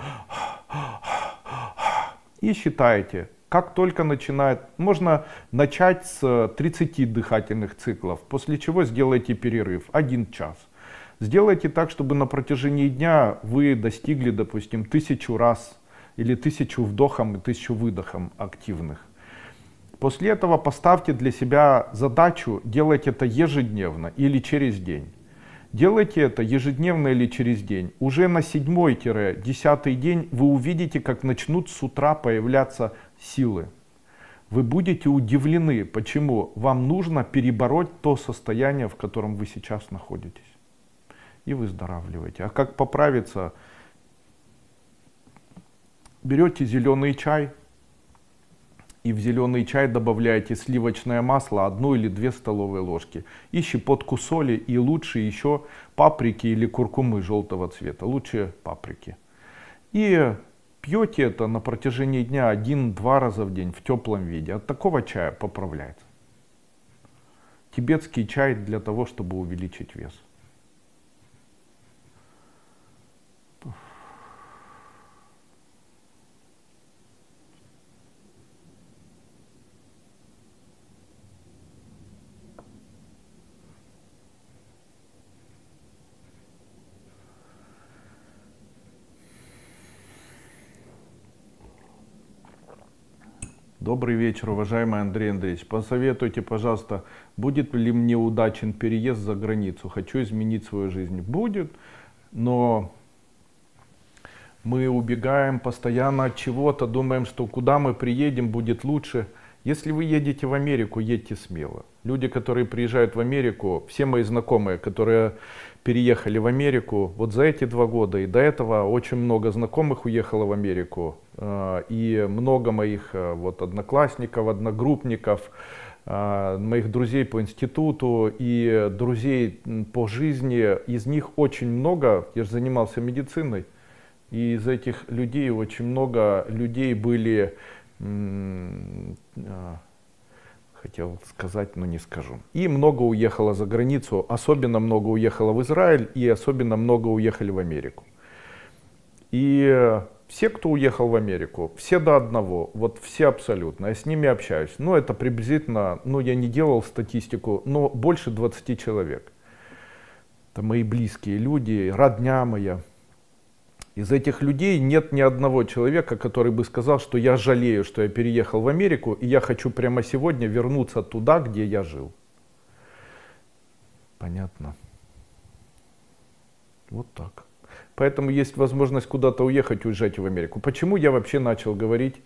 И считаете. Как только начинает, можно начать с 30 дыхательных циклов, после чего сделайте перерыв 1 час. Сделайте так, чтобы на протяжении дня вы достигли, допустим, 1000 раз или 1000 вдохом и 1000 выдохом активных. После этого поставьте для себя задачу делать это ежедневно или через день. Делайте это ежедневно или через день. Уже на 7-10 день вы увидите, как начнут с утра появляться силы. Вы будете удивлены, почему вам нужно перебороть то состояние, в котором вы сейчас находитесь. И выздоравливаете. А как поправиться? Берете зеленый чай и в зеленый чай добавляете сливочное масло 1 или 2 столовые ложки и щепотку соли, и лучше еще паприки или куркумы желтого цвета, лучше паприки. И пьете это на протяжении дня 1-2 раза в день в теплом виде. От такого чая поправляется. Тибетский чай для того, чтобы увеличить вес. Добрый вечер, уважаемый Андрей Андреевич. Посоветуйте, пожалуйста, будет ли мне удачен переезд за границу? Хочу изменить свою жизнь. Будет, но мы убегаем постоянно от чего-то, думаем, что куда мы приедем, будет лучше. Если вы едете в Америку, едьте смело. Люди, которые приезжают в Америку, все мои знакомые, которые переехали в Америку, вот за эти 2 года и до этого очень много знакомых уехало в Америку. И много моих вот одноклассников, одногруппников, моих друзей по институту и друзей по жизни. Из них очень много, я же занимался медициной, и из этих людей очень много людей были, хотел сказать, но не скажу. И много уехало за границу, особенно много уехало в Израиль и особенно много уехали в Америку. И все, кто уехал в Америку, все до одного, вот все абсолютно, я с ними общаюсь. Ну, это приблизительно, ну, я не делал статистику, но больше 20 человек. Это мои близкие люди, родня моя. Из этих людей нет ни одного человека, который бы сказал, что я жалею, что я переехал в Америку, и я хочу прямо сегодня вернуться туда, где я жил. Понятно. Вот так. Поэтому есть возможность куда-то уехать, уезжать в Америку. Почему я вообще начал говорить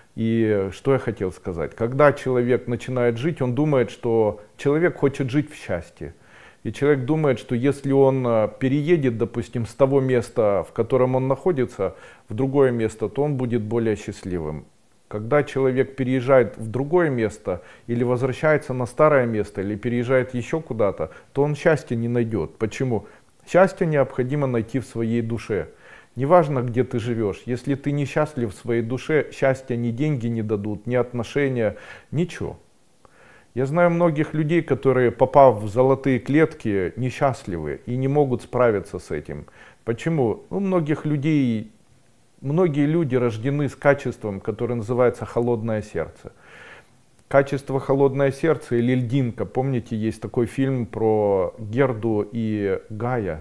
и что я хотел сказать? Когда человек начинает жить, он думает, что человек хочет жить в счастье. И человек думает, что если он переедет, допустим, с того места, в котором он находится, в другое место, то он будет более счастливым. Когда человек переезжает в другое место, или возвращается на старое место, или переезжает еще куда-то, то он счастья не найдет. Почему? Счастье необходимо найти в своей душе. Неважно, где ты живешь, если ты несчастлив в своей душе, счастья ни деньги не дадут, ни отношения, ничего. Я знаю многих людей, которые, попав в золотые клетки, несчастливы и не могут справиться с этим. Почему? Ну, многие люди рождены с качеством, которое называется холодное сердце. Качество холодное сердце или льдинка. Помните, есть такой фильм про Герду и Гая.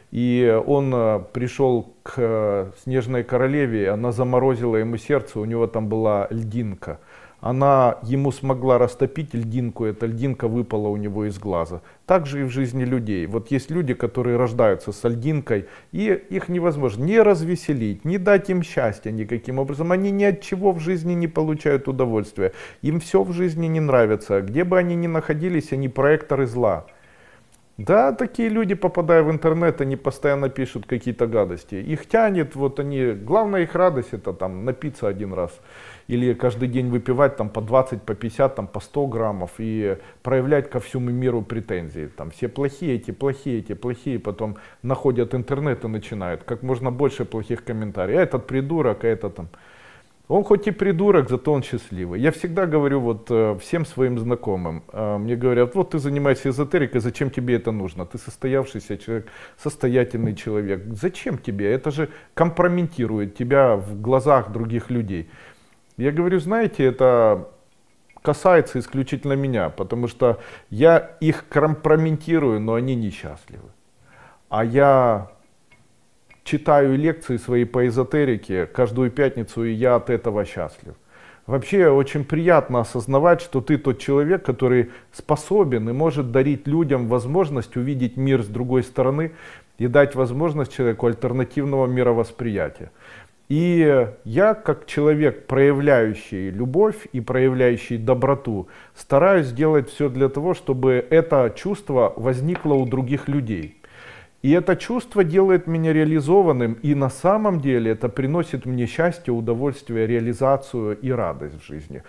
И он пришел к снежной королеве, она заморозила ему сердце, у него там была льдинка. Она ему смогла растопить льдинку, эта льдинка выпала у него из глаза. Так же и в жизни людей. Вот есть люди, которые рождаются с льдинкой, и их невозможно ни развеселить, ни дать им счастья никаким образом. Они ни от чего в жизни не получают удовольствия. Им все в жизни не нравится. Где бы они ни находились, они проекторы зла. Да, такие люди, попадая в интернет, они постоянно пишут какие-то гадости. Их тянет, вот они, главная их радость это там напиться 1 раз. Или каждый день выпивать там по 20, по 50, там, по 100 граммов и проявлять ко всему миру претензии. Там все плохие, эти плохие, эти плохие, потом находят интернет и начинают как можно больше плохих комментариев. А этот придурок, а это там. Он хоть и придурок, зато он счастливый. Я всегда говорю вот всем своим знакомым, мне говорят, вот ты занимаешься эзотерикой, зачем тебе это нужно? Ты состоявшийся человек, состоятельный человек. Зачем тебе? Это же компрометирует тебя в глазах других людей. Я говорю, знаете, это касается исключительно меня, потому что я их компрометирую, но они несчастливы. А я читаю лекции свои по эзотерике каждую пятницу, и я от этого счастлив. Вообще очень приятно осознавать, что ты тот человек, который способен и может дарить людям возможность увидеть мир с другой стороны и дать возможность человеку альтернативного мировосприятия. И я, как человек, проявляющий любовь и проявляющий доброту, стараюсь сделать все для того, чтобы это чувство возникло у других людей. И это чувство делает меня реализованным, и на самом деле это приносит мне счастье, удовольствие, реализацию и радость в жизни.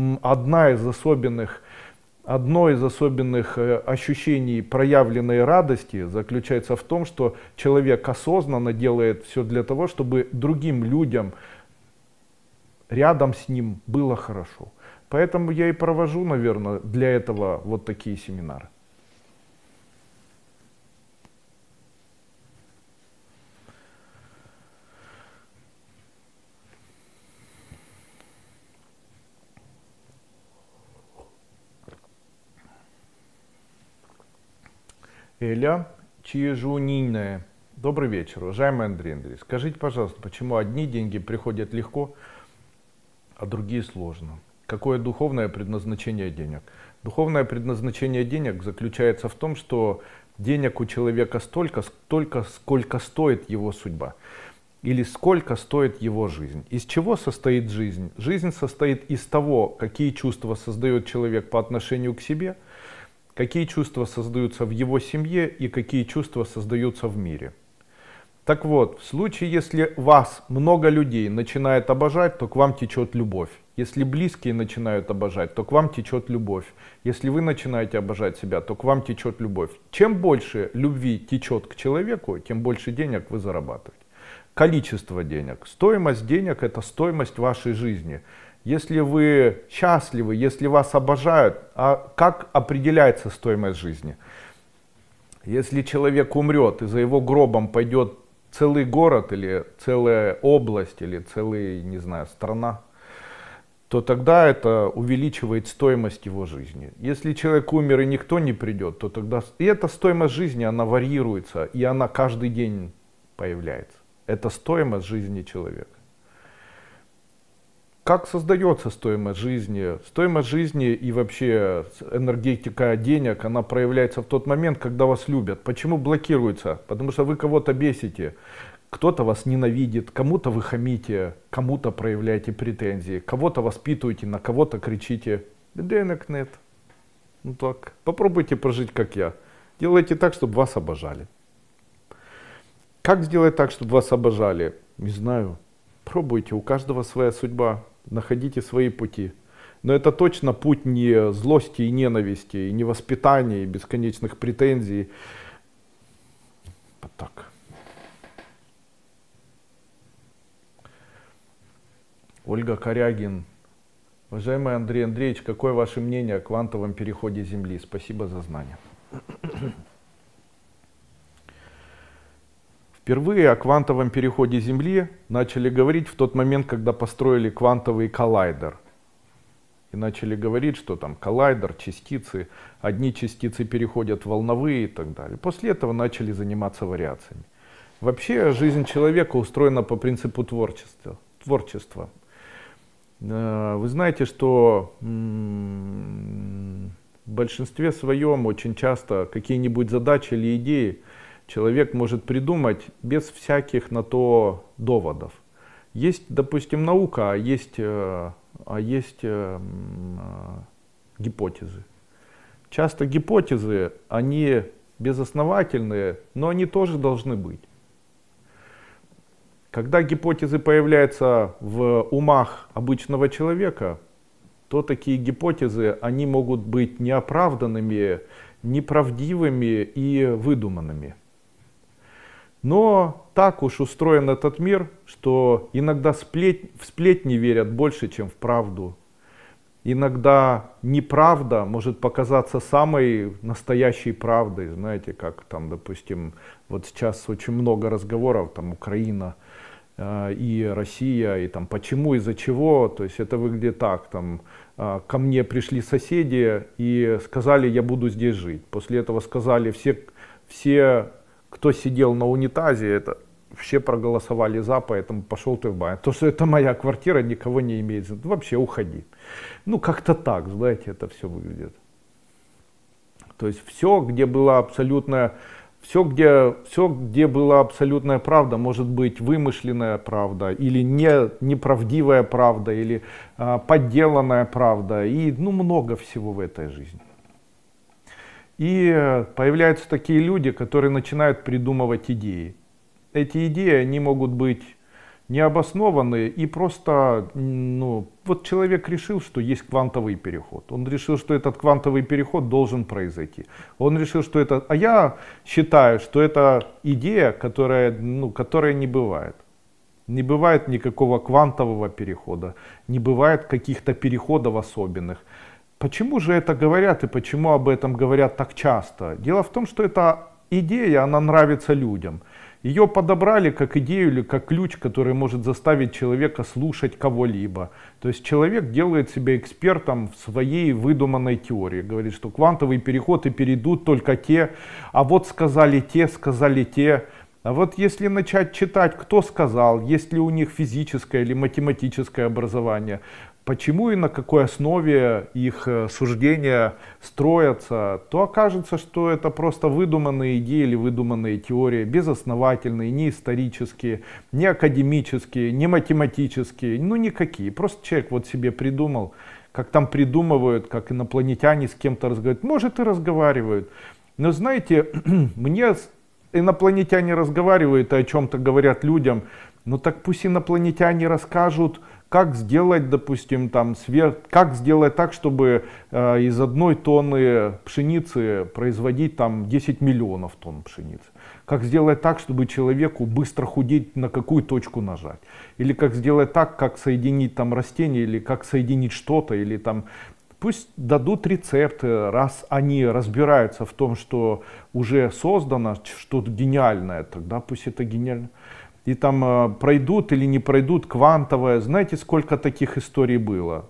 Одно из особенных ощущений проявленной радости заключается в том, что человек осознанно делает все для того, чтобы другим людям рядом с ним было хорошо. Поэтому я и провожу, наверное, для этого вот такие семинары. Эля Чижунина. Добрый вечер, уважаемый Андрей Андреевич. Скажите, пожалуйста, почему одни деньги приходят легко, а другие сложно? Какое духовное предназначение денег? Духовное предназначение денег заключается в том, что денег у человека столько, сколько стоит его судьба. Или сколько стоит его жизнь. Из чего состоит жизнь? Жизнь состоит из того, какие чувства создает человек по отношению к себе, какие чувства создаются в его семье и какие чувства создаются в мире. Так вот, в случае, если вас много людей начинает обожать, то к вам течет любовь. Если близкие начинают обожать, то к вам течет любовь. Если вы начинаете обожать себя, то к вам течет любовь. Чем больше любви течет к человеку, тем больше денег вы зарабатываете. Количество денег. Стоимость денег — это стоимость вашей жизни. Если вы счастливы, если вас обожают, а как определяется стоимость жизни? Если человек умрет и за его гробом пойдет целый город или целая область или целая, не знаю, страна, то тогда это увеличивает стоимость его жизни. Если человек умер и никто не придет, то тогда и эта стоимость жизни, она варьируется, и она каждый день появляется. Это стоимость жизни человека. Как создается стоимость жизни? Стоимость жизни и вообще энергетика денег, она проявляется в тот момент, когда вас любят. Почему блокируется? Потому что вы кого-то бесите, кто-то вас ненавидит, кому-то вы хамите, кому-то проявляете претензии, кого-то воспитываете, на кого-то кричите. Денег нет. Ну так, попробуйте прожить как я. Делайте так, чтобы вас обожали. Как сделать так, чтобы вас обожали? Не знаю. Пробуйте, у каждого своя судьба. Находите свои пути. Но это точно путь не злости и ненависти, и не воспитания, и бесконечных претензий. Вот так. Ольга Корягин. Уважаемый Андрей Андреевич, какое ваше мнение о квантовом переходе Земли? Спасибо за знания. Впервые о квантовом переходе Земли начали говорить в тот момент, когда построили квантовый коллайдер. И начали говорить, что там коллайдер, частицы, одни частицы переходят в волновые и так далее. После этого начали заниматься вариациями. Вообще жизнь человека устроена по принципу творчества. Вы знаете, что в большинстве своем очень часто какие-нибудь задачи или идеи человек может придумать без всяких на то доводов. Есть, допустим, наука, а есть гипотезы. Часто гипотезы, они безосновательные, но они тоже должны быть. Когда гипотезы появляются в умах обычного человека, то такие гипотезы, они могут быть неоправданными, неправдивыми и выдуманными. Но так уж устроен этот мир, что иногда в сплетни верят больше, чем в правду. Иногда неправда может показаться самой настоящей правдой. Знаете, как там, допустим, вот сейчас очень много разговоров, там Украина и Россия, и там почему, из-за чего. То есть это выглядит так, там ко мне пришли соседи и сказали, я буду здесь жить. После этого сказали все, кто сидел на унитазе, это все проголосовали за, поэтому пошел ты в баню. То, что это моя квартира, никого не имеет. Вообще уходи. Ну, как-то так, знаете, это все выглядит. То есть все, где была абсолютная, все, где была абсолютная правда, может быть вымышленная правда, или неправдивая правда, или подделанная правда, и ну, много всего в этой жизни. И появляются такие люди, которые начинают придумывать идеи. Эти идеи, они могут быть необоснованные и просто, ну, вот человек решил, что есть квантовый переход. Он решил, что этот квантовый переход должен произойти. Он решил, что это... А я считаю, что это идея, которая не бывает. Не бывает никакого квантового перехода, не бывает каких-то переходов особенных. Почему же это говорят и почему об этом говорят так часто? Дело в том, что эта идея, она нравится людям. Ее подобрали как идею или как ключ, который может заставить человека слушать кого-либо. То есть человек делает себя экспертом в своей выдуманной теории. Говорит, что квантовый переход и перейдут только те, а вот сказали те. А вот если начать читать, кто сказал, есть ли у них физическое или математическое образование, почему и на какой основе их суждения строятся, то окажется, что это просто выдуманные идеи или выдуманные теории, безосновательные, не исторические, не академические, не математические, ну никакие. Просто человек вот себе придумал, как там придумывают, как инопланетяне с кем-то разговаривают. Может и разговаривают. Но знаете, мне инопланетяне разговаривают и о чем-то говорят людям, ну так пусть инопланетяне расскажут, как сделать, допустим, как сделать так, чтобы из 1 тонны пшеницы производить там 10 миллионов тонн пшеницы. Как сделать так, чтобы человеку быстро худеть, на какую точку нажать. Или как сделать так, как соединить там растения, или как соединить что-то, или там... Пусть дадут рецепты, раз они разбираются в том, что уже создано что-то гениальное, тогда пусть это гениально. И там пройдут или не пройдут квантовое. Знаете, сколько таких историй было?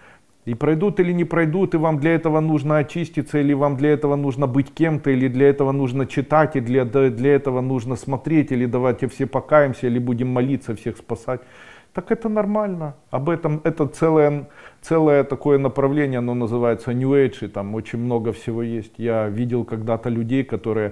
И пройдут или не пройдут, и вам для этого нужно очиститься, или вам для этого нужно быть кем-то, или для этого нужно читать, и для этого нужно смотреть, или давайте все покаемся, или будем молиться, всех спасать. Так это нормально. Об этом это целое такое направление, оно называется New Age, и там очень много всего есть. Я видел когда-то людей, которые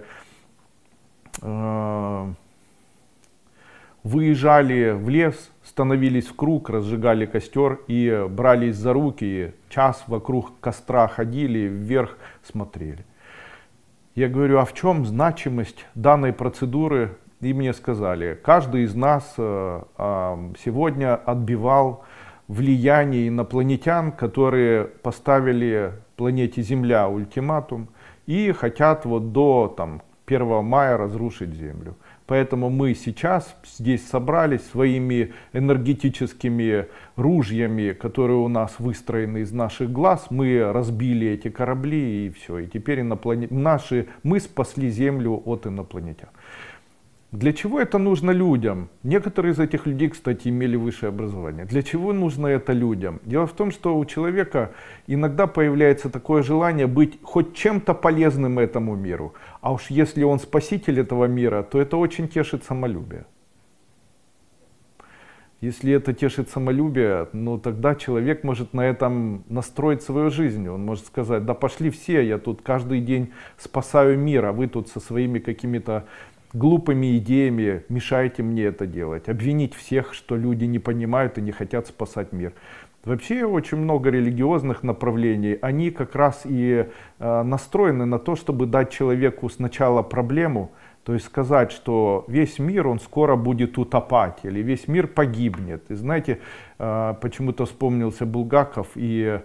выезжали в лес, становились в круг, разжигали костер и брались за руки, и час вокруг костра ходили, вверх смотрели. Я говорю, а в чем значимость данной процедуры? И мне сказали, каждый из нас сегодня отбивал влияние инопланетян, которые поставили планете Земля ультиматум и хотят вот до 1 мая разрушить Землю. Поэтому мы сейчас здесь собрались своими энергетическими ружьями, которые у нас выстроены из наших глаз. Мы разбили эти корабли и все. И теперь мы спасли Землю от инопланетян. Для чего это нужно людям? Некоторые из этих людей, кстати, имели высшее образование. Для чего нужно это людям? Дело в том, что у человека иногда появляется такое желание быть хоть чем-то полезным этому миру. А уж если он спаситель этого мира, то это очень тешит самолюбие. Если это тешит самолюбие, ну тогда человек может на этом настроить свою жизнь. Он может сказать, да пошли все, я тут каждый день спасаю мир, а вы тут со своими какими-то глупыми идеями мешаете мне это делать. Обвинить всех, что люди не понимают и не хотят спасать мир. Вообще очень много религиозных направлений, они как раз и настроены на то, чтобы дать человеку сначала проблему, то есть сказать, что весь мир, он скоро будет утопать, или весь мир погибнет. И знаете, почему-то вспомнился Булгаков, и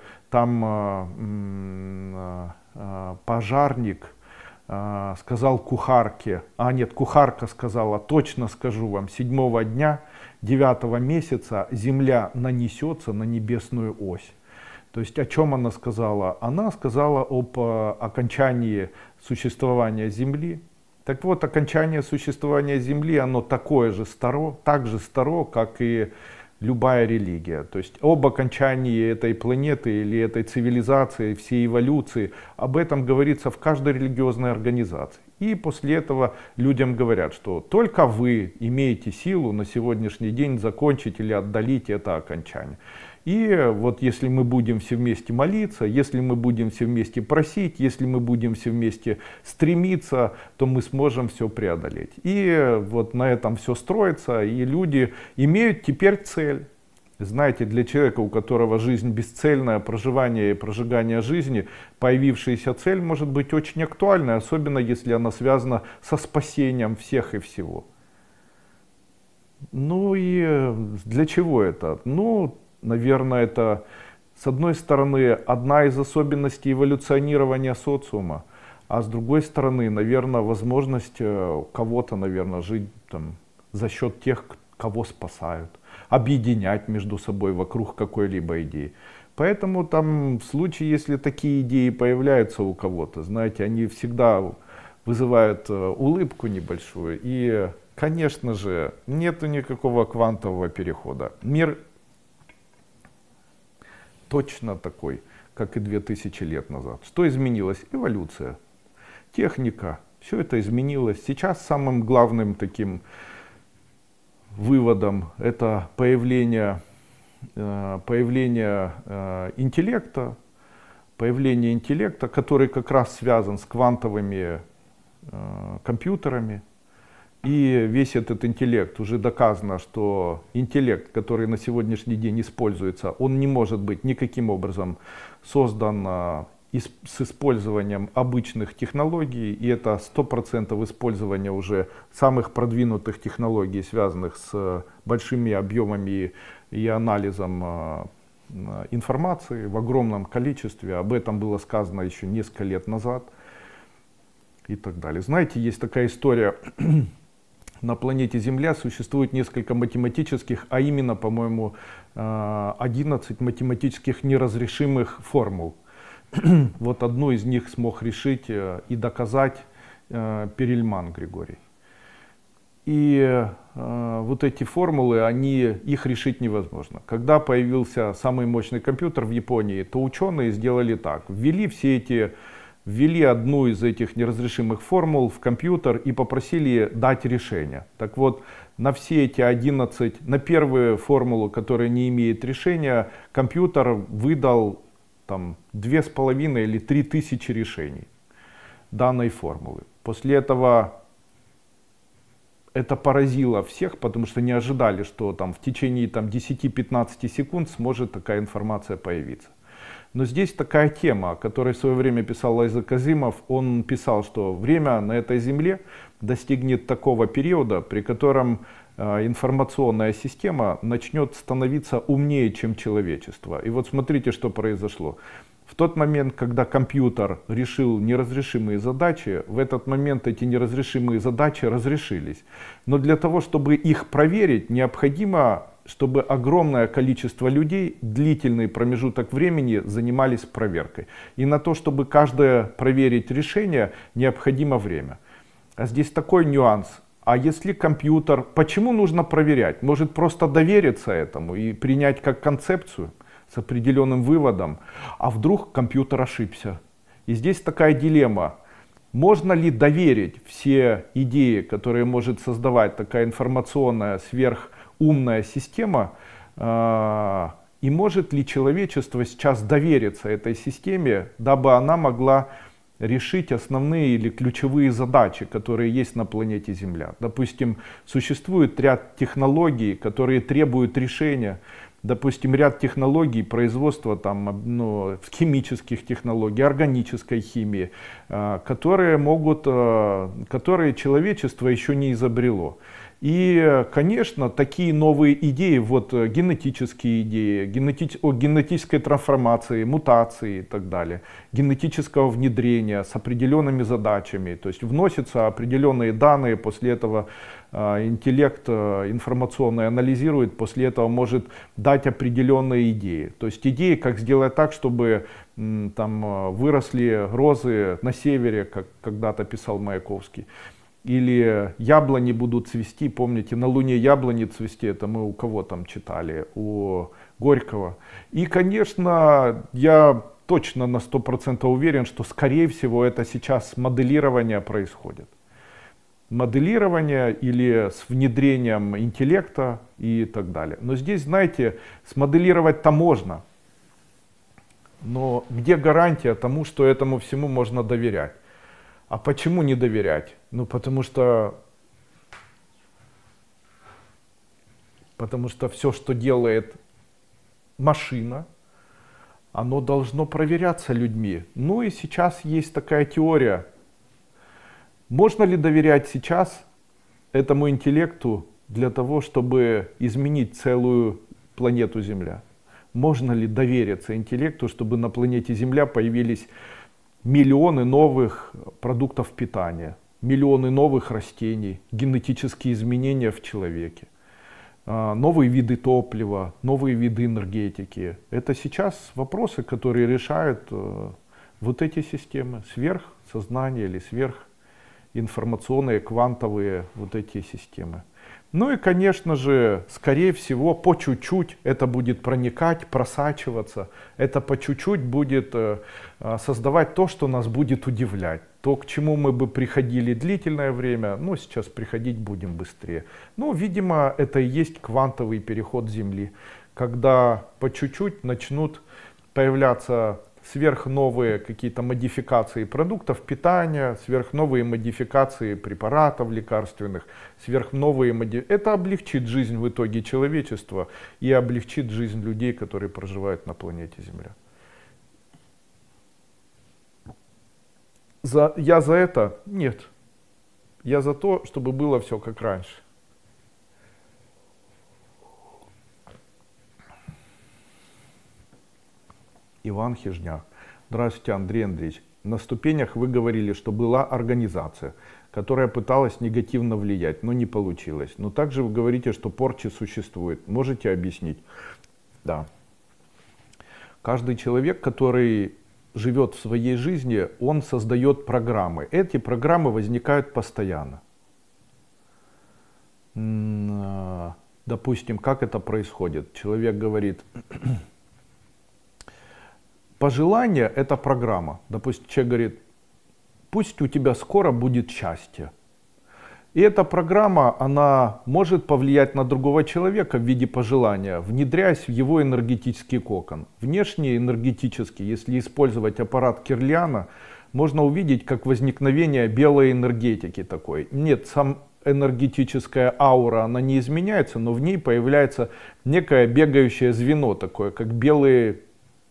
там пожарник сказал кухарке, кухарка сказала, точно скажу вам, 7-го дня 9-го месяца Земля нанесется на небесную ось. То есть о чем она сказала? Она сказала об окончании существования Земли. Так вот, окончание существования Земли, оно такое же так же старо, как и любая религия. То есть об окончании этой планеты или этой цивилизации, всей эволюции, об этом говорится в каждой религиозной организации. И после этого людям говорят, что только вы имеете силу на сегодняшний день закончить или отдалить это окончание. И вот если мы будем все вместе молиться, если мы будем все вместе просить, если мы будем все вместе стремиться, то мы сможем все преодолеть. И вот на этом все строится, и люди имеют теперь цель. Знаете, для человека, у которого жизнь бесцельная, проживание и прожигание жизни, появившаяся цель может быть очень актуальной, особенно если она связана со спасением всех и всего. Ну и для чего это? Ну, наверное, это, с одной стороны, одна из особенностей эволюционирования социума, а с другой стороны, наверное, возможность кого-то, наверное, жить там, за счет тех, кого спасают, объединять между собой вокруг какой-либо идеи. Поэтому там в случае, если такие идеи появляются у кого-то, знаете, они всегда вызывают улыбку небольшую. И, конечно же, нету никакого квантового перехода. Мир точно такой, как и 2000 лет назад. Что изменилось? Эволюция, техника, все это изменилось. Сейчас самым главным таким выводом это появление интеллекта, который как раз связан с квантовыми компьютерами. И весь этот интеллект, уже доказано, что интеллект, который на сегодняшний день используется, он не может быть никаким образом создан с использованием обычных технологий. И это 100% использования уже самых продвинутых технологий, связанных с большими объемами и анализом информации в огромном количестве. Об этом было сказано еще несколько лет назад и так далее. Знаете, есть такая история. На планете Земля существует несколько математических, а именно, по-моему, 11 математических неразрешимых формул. Вот одну из них смог решить и доказать Перельман Григорий. И вот эти формулы, их решить невозможно. Когда появился самый мощный компьютер в Японии, то ученые сделали так. Ввели одну из этих неразрешимых формул в компьютер и попросили дать решение. Так вот, на все эти 11, на первую формулу, которая не имеет решения, компьютер выдал там 2500 или 3000 решений данной формулы. После этого это поразило всех, потому что не ожидали, что там в течение 10-15 секунд сможет такая информация появиться. Но здесь такая тема, о которой в свое время писал Айзек Азимов. Он писал, что время на этой Земле достигнет такого периода, при котором информационная система начнет становиться умнее, чем человечество. И вот смотрите, что произошло. В тот момент, когда компьютер решил неразрешимые задачи, в этот момент эти неразрешимые задачи разрешились. Но для того, чтобы их проверить, необходимо, чтобы огромное количество людей длительный промежуток времени занимались проверкой. И на то, чтобы каждое проверить решение, необходимо время. А здесь такой нюанс. А если компьютер, почему нужно проверять? Может просто довериться этому и принять как концепцию с определенным выводом? А вдруг компьютер ошибся? И здесь такая дилемма. Можно ли доверить все идеи, которые может создавать такая информационная сверхумная система? И может ли человечество сейчас довериться этой системе, дабы она могла решить основные или ключевые задачи, которые есть на планете Земля? Допустим, существует ряд технологий, которые требуют решения. Допустим, ряд технологий производства химических технологий, органической химии, которые человечество еще не изобрело. И, конечно, такие новые идеи, вот генетические идеи, генетической трансформации, мутации и так далее, генетического внедрения с определенными задачами. То есть вносятся определенные данные, после этого интеллект информационный анализирует, после этого может дать определенные идеи. То есть идеи, как сделать так, чтобы там выросли розы на севере, как когда-то писал Маяковский. Или яблони будут цвести, помните, на Луне яблони цвести, это мы у кого там читали, у Горького. И, конечно, я точно на 100% уверен, что скорее всего это сейчас моделирование происходит. Моделирование или с внедрением интеллекта и так далее. Но здесь, знаете, смоделировать-то можно. Но где гарантия тому, что этому всему можно доверять? А почему не доверять? Ну потому что все, что делает машина, оно должно проверяться людьми. Ну и сейчас есть такая теория. Можно ли доверять сейчас этому интеллекту для того, чтобы изменить целую планету Земля? Можно ли довериться интеллекту, чтобы на планете Земля появились миллионы новых продуктов питания, миллионы новых растений, генетические изменения в человеке, новые виды топлива, новые виды энергетики? Это сейчас вопросы, которые решают вот эти системы, сверхсознание или сверхинформационные, квантовые вот эти системы. Ну и, конечно же, скорее всего, по чуть-чуть это будет проникать, просачиваться. Это по чуть-чуть будет создавать то, что нас будет удивлять. То, к чему мы бы приходили длительное время, ну, сейчас приходить будем быстрее. Ну, видимо, это и есть квантовый переход Земли, когда по чуть-чуть начнут появляться сверхновые какие-то модификации продуктов питания, сверхновые модификации препаратов лекарственных, Это облегчит жизнь в итоге человечества и облегчит жизнь людей, которые проживают на планете Земля. Я за это? Нет. Я за то, чтобы было все как раньше. Иван Хижняк. Здравствуйте, Андрей Андреевич. На ступенях вы говорили, что была организация, которая пыталась негативно влиять, но не получилось. Но также вы говорите, что порча существует. Можете объяснить? Да. Каждый человек, который живет в своей жизни, он создает программы. Эти программы возникают постоянно. Допустим, как это происходит? Человек говорит: пожелание — это программа. Допустим, человек говорит: пусть у тебя скоро будет счастье. И эта программа, она может повлиять на другого человека в виде пожелания, внедряясь в его энергетический кокон. Внешне энергетически, если использовать аппарат Кирлиана, можно увидеть как возникновение белой энергетики такой. Нет, сам энергетическая аура, она не изменяется, но в ней появляется некое бегающее звено такое, как белые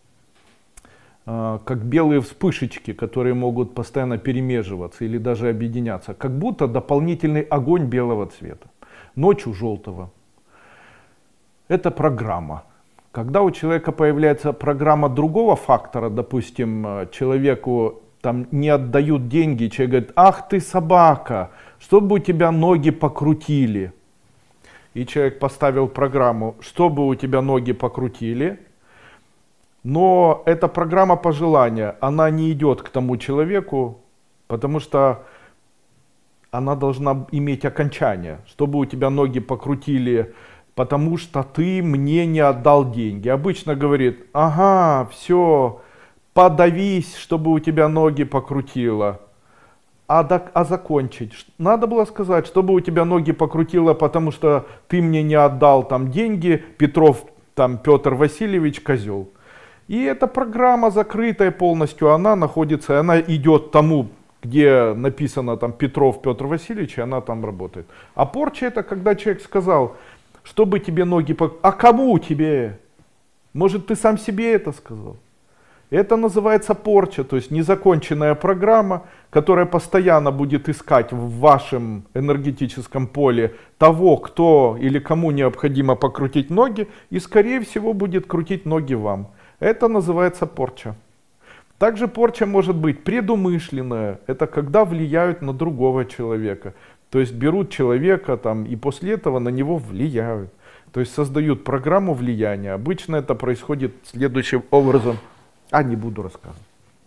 вспышечки, которые могут постоянно перемеживаться или даже объединяться, как будто дополнительный огонь белого цвета, ночью желтого. Это программа. Когда у человека появляется программа другого фактора, допустим, человеку там не отдают деньги, человек говорит: ах ты собака, чтобы у тебя ноги покрутили. И человек поставил программу: чтобы у тебя ноги покрутили. Но эта программа пожелания, она не идет к тому человеку, потому что она должна иметь окончание. Чтобы у тебя ноги покрутили, потому что ты мне не отдал деньги. Обычно говорит: ага, все, подавись, чтобы у тебя ноги покрутило. А закончить? Надо было сказать: чтобы у тебя ноги покрутило, потому что ты мне не отдал там деньги, Петров, там Петр Васильевич, козел. И эта программа закрытая полностью, она находится, она идет тому, где написано там Петров Петр Васильевич, и она там работает. А порча — это когда человек сказал: чтобы тебе ноги а кому тебе? Может, ты сам себе это сказал? Это называется порча, то есть незаконченная программа, которая постоянно будет искать в вашем энергетическом поле того, кто или кому необходимо покрутить ноги, и скорее всего будет крутить ноги вам. Это называется порча. Также порча может быть предумышленная. Это когда влияют на другого человека. То есть берут человека там, и после этого на него влияют. То есть создают программу влияния. Обычно это происходит следующим образом. Не буду рассказывать.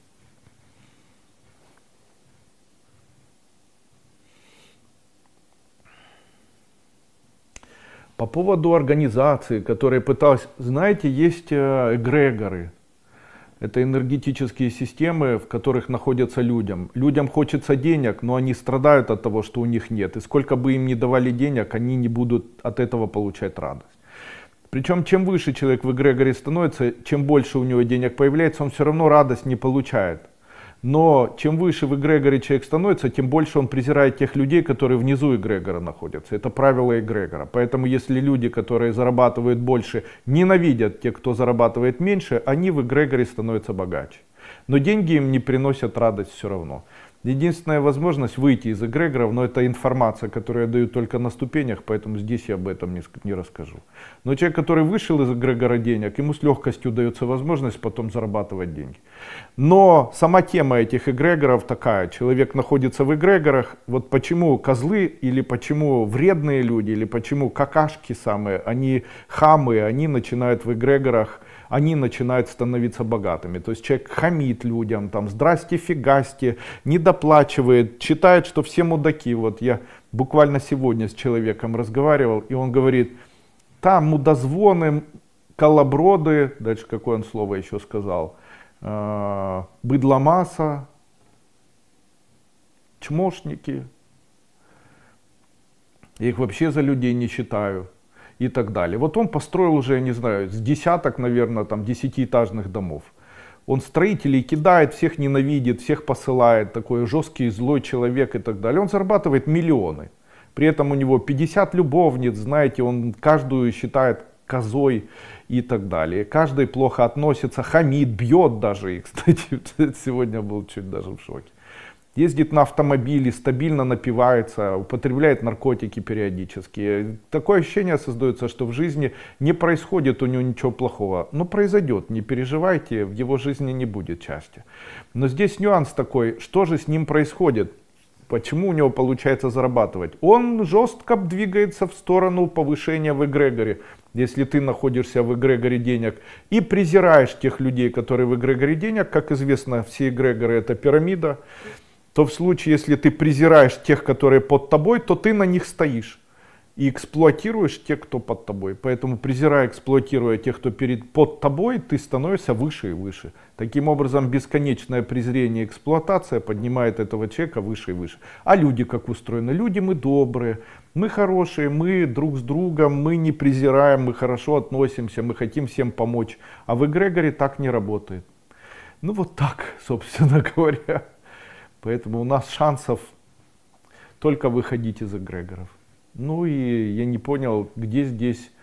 По поводу организации, которая пыталась... Знаете, есть эгрегоры. Это энергетические системы, в которых находятся людям. Людям хочется денег, но они страдают от того, что у них нет. И сколько бы им ни давали денег, они не будут от этого получать радость. Причем, чем выше человек в эгрегоре становится, чем больше у него денег появляется, он все равно радость не получает. Но чем выше в эгрегоре человек становится, тем больше он презирает тех людей, которые внизу эгрегора находятся. Это правило эгрегора. Поэтому если люди, которые зарабатывают больше, ненавидят тех, кто зарабатывает меньше, они в эгрегоре становятся богаче. Но деньги им не приносят радость все равно. Единственная возможность выйти из эгрегоров, но это информация, которую я даю только на ступенях, поэтому здесь я об этом не расскажу. Но человек, который вышел из эгрегора денег, ему с легкостью дается возможность потом зарабатывать деньги. Но сама тема этих эгрегоров такая. Человек находится в эгрегорах. Вот почему козлы, или почему вредные люди, или почему какашки самые, они хамы, они начинают в эгрегорах, они начинают становиться богатыми. То есть человек хамит людям, там, здрасте, фигасте, недоплачивает, считает, что все мудаки. Вот я буквально сегодня с человеком разговаривал, и он говорит, там мудозвоны, колоброды, дальше какое он слово еще сказал, быдломаса, чмошники, я их вообще за людей не считаю. И так далее. Вот он построил уже, я не знаю, с десяток, наверное, там, 10-этажных домов. Он строителей кидает, всех ненавидит, всех посылает, такой жесткий, злой человек и так далее. Он зарабатывает миллионы. При этом у него 50 любовниц, знаете, он каждую считает козой и так далее. Каждый плохо относится, хамит, бьет даже. И, кстати, сегодня был чуть даже в шоке. Ездит на автомобиле, стабильно напивается, употребляет наркотики периодически. Такое ощущение создается, что в жизни не происходит у него ничего плохого. Но произойдет, не переживайте, в его жизни не будет счастья. Но здесь нюанс такой, что же с ним происходит? Почему у него получается зарабатывать? Он жестко двигается в сторону повышения в эгрегоре. Если ты находишься в эгрегоре денег и презираешь тех людей, которые в эгрегоре денег, как известно, все эгрегоры это пирамида, то в случае, если ты презираешь тех, которые под тобой, то ты на них стоишь и эксплуатируешь тех, кто под тобой. Поэтому, презирая, эксплуатируя тех, кто под тобой, ты становишься выше и выше. Таким образом, бесконечное презрение и эксплуатация поднимает этого человека выше и выше. А люди как устроены? Люди мы добрые, мы хорошие, мы друг с другом, мы не презираем, мы хорошо относимся, мы хотим всем помочь. А в эгрегоре так не работает. Ну вот так, собственно говоря. Поэтому у нас шансов только выходить из эгрегоров. Ну и я не понял, где здесь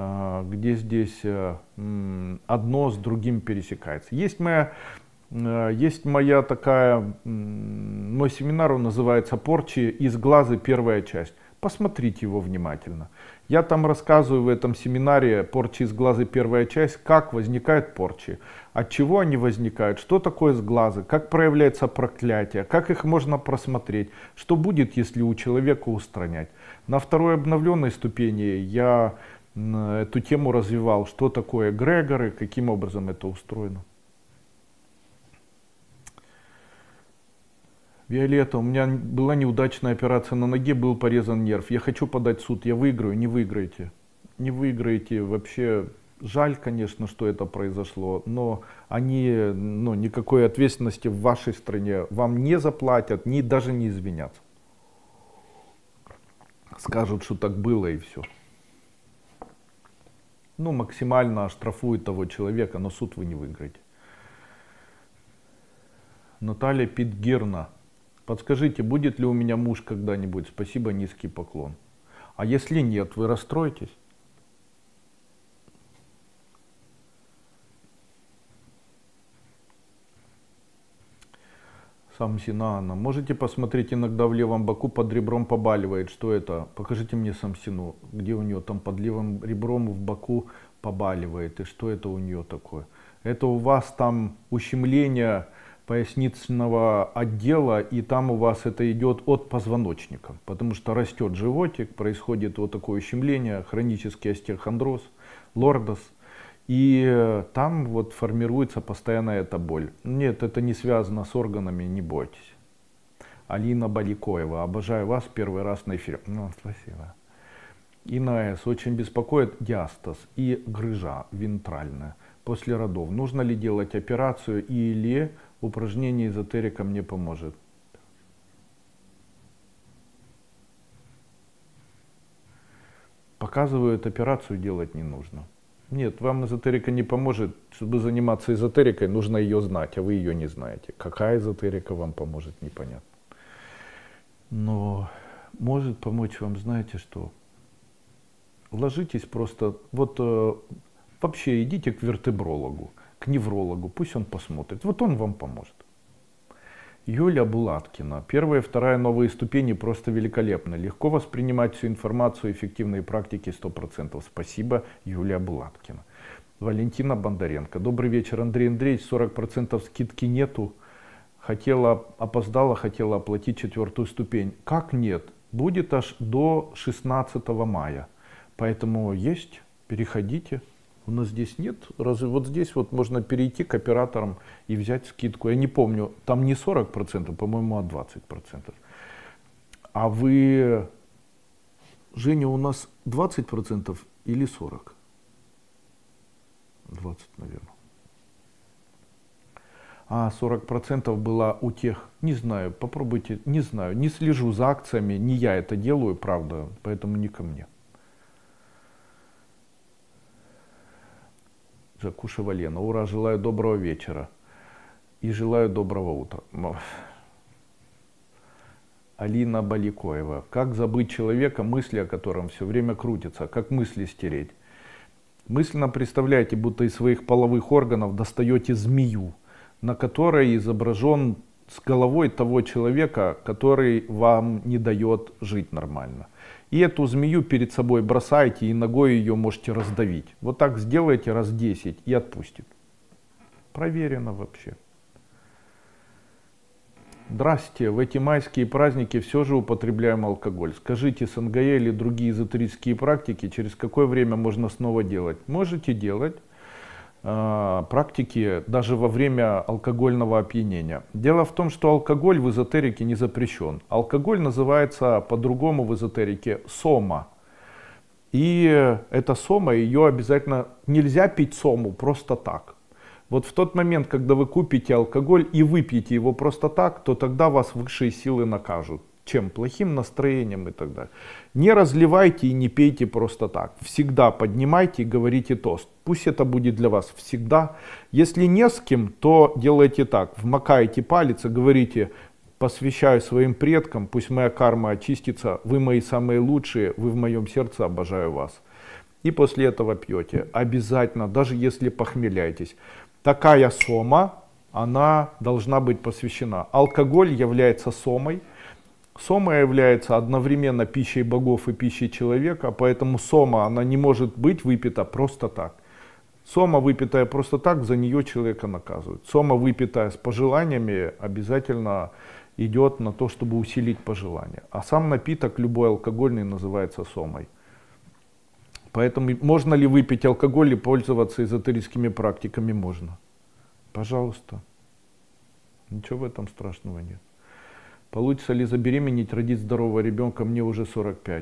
одно с другим пересекается. Есть моя такая, мой семинар, он называется «Порчи из глаза. Первая часть». Посмотрите его внимательно. Я там рассказываю в этом семинаре «Порчи из глаза. Первая часть», как возникают порчи, от чего они возникают, что такое сглазы, как проявляется проклятие, как их можно просмотреть, что будет, если у человека устранять. На второй обновленной ступени я эту тему развивал, что такое эгрегоры, каким образом это устроено. Виолетта, у меня была неудачная операция на ноге, был порезан нерв. Я хочу подать в суд, я выиграю, не выиграете. Не выиграете, вообще жаль, конечно, что это произошло, но они, никакой ответственности в вашей стране вам не заплатят, даже не извинятся. Скажут, что так было и все. Максимально оштрафуют того человека, но суд вы не выиграете. Наталья Питгирна. Подскажите, будет ли у меня муж когда-нибудь? Спасибо, низкий поклон. А если нет, вы расстроитесь? Самсина Анна. Можете посмотреть, иногда в левом боку под ребром побаливает. Что это? Покажите мне Самсину. Где у нее там под левым ребром в боку побаливает? И что это у нее такое? Это у вас там ущемление поясничного отдела, и там у вас это идет от позвоночника, потому что растет животик, происходит вот такое ущемление, хронический остеохондроз, лордоз, и там вот формируется постоянно эта боль. Нет, это не связано с органами, не бойтесь. Алина Баликоева, обожаю вас, первый раз на эфире. Спасибо. Инна С. очень беспокоит диастаз и грыжа вентральная. после родов. Нужно ли делать операцию или упражнение эзотерика мне поможет? Показывают, операцию делать не нужно. Нет, вам эзотерика не поможет. Чтобы заниматься эзотерикой, нужно ее знать, а вы ее не знаете. Какая эзотерика вам поможет, непонятно. Но может помочь вам, знаете что? Ложитесь просто, вот вообще идите к вертебрологу, к неврологу, пусть он посмотрит. Вот он вам поможет. Юлия Булаткина. Первая и вторая новые ступени просто великолепны. Легко воспринимать всю информацию, эффективные практики 100%. Спасибо, Юлия Булаткина. Валентина Бондаренко. Добрый вечер, Андрей Андреевич. 40% скидки нету. Опоздала, хотела оплатить 4-ю ступень. Как нет? Будет аж до 16 мая. Поэтому есть, переходите. У нас здесь нет. Разве вот здесь вот можно перейти к операторам и взять скидку? Я не помню, там не 40%, по-моему, а 20%. А вы, Женя, у нас 20% или 40%? 20, наверное. А 40% было у тех, не знаю, попробуйте, не знаю, не слежу за акциями, не я это делаю, правда, поэтому не ко мне. Жакушева Лена. Ура, желаю доброго вечера. И желаю доброго утра. Алина Баликоева. Как забыть человека, мысли о котором все время крутятся? Как мысли стереть? Мысленно представляете, будто из своих половых органов достаете змею, на которой изображен с головой того человека, который вам не дает жить нормально. И эту змею перед собой бросаете и ногой ее можете раздавить. Вот так сделайте раз 10 и отпустит. Проверено вообще. Здрасте, в эти майские праздники все же употребляем алкоголь. Скажите, СНГ или другие эзотерические практики, через какое время можно снова делать? Можете делать практики даже во время алкогольного опьянения. Дело в том, что алкоголь в эзотерике не запрещен. Алкоголь называется по-другому в эзотерике сома. И эта сома, ее обязательно нельзя пить сому просто так. Вот в тот момент, когда вы купите алкоголь и выпьете его просто так, то тогда вас высшие силы накажут. Чем? Плохим настроением и так далее. Не разливайте и не пейте просто так. Всегда поднимайте и говорите тост. Пусть это будет для вас всегда. Если не с кем, то делайте так. Вмакаете палец и говорите: посвящаю своим предкам, пусть моя карма очистится. Вы мои самые лучшие, вы в моем сердце, обожаю вас. И после этого пьете. Обязательно, даже если похмеляетесь. Такая сома, она должна быть посвящена. Алкоголь является сомой. Сома является одновременно пищей богов и пищей человека, поэтому сома, она не может быть выпита просто так. Сома, выпитая просто так, за нее человека наказывают. Сома, выпитая с пожеланиями, обязательно идет на то, чтобы усилить пожелания. А сам напиток, любой алкогольный, называется сомой. Поэтому можно ли выпить алкоголь и пользоваться эзотерическими практиками? Можно. Пожалуйста. Ничего в этом страшного нет. Получится ли забеременеть, родить здорового ребенка? Мне уже 45.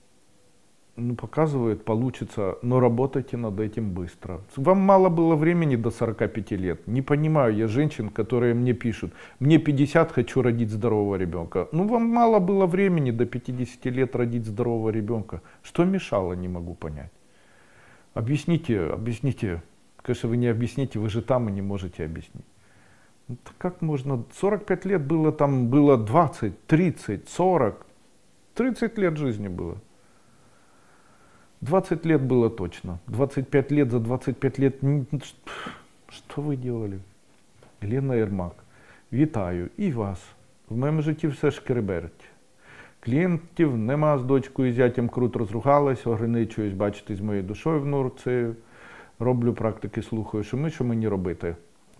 Ну, показывает, получится, но работайте над этим быстро. Вам мало было времени до 45 лет. Не понимаю я женщин, которые мне пишут: мне 50, хочу родить здорового ребенка. Ну, вам мало было времени до 50 лет родить здорового ребенка. Что мешало, не могу понять. Объясните. Конечно, вы не объясните, вы же там и не можете объяснить. Как можно? 45 лет было, там было 20, 30, 40. 30 лет жизни было. 20 лет было точно. 25 лет, за 25 лет. Що ви делали? Лена Ермак. Вітаю і вас. В моєму житті все шкереберть. Клієнтів нема, з дочкою і зятям круто розругалась, ограничуюсь бачити з моєю душою внутрі. Роблю практики, слухаю, що мені робити.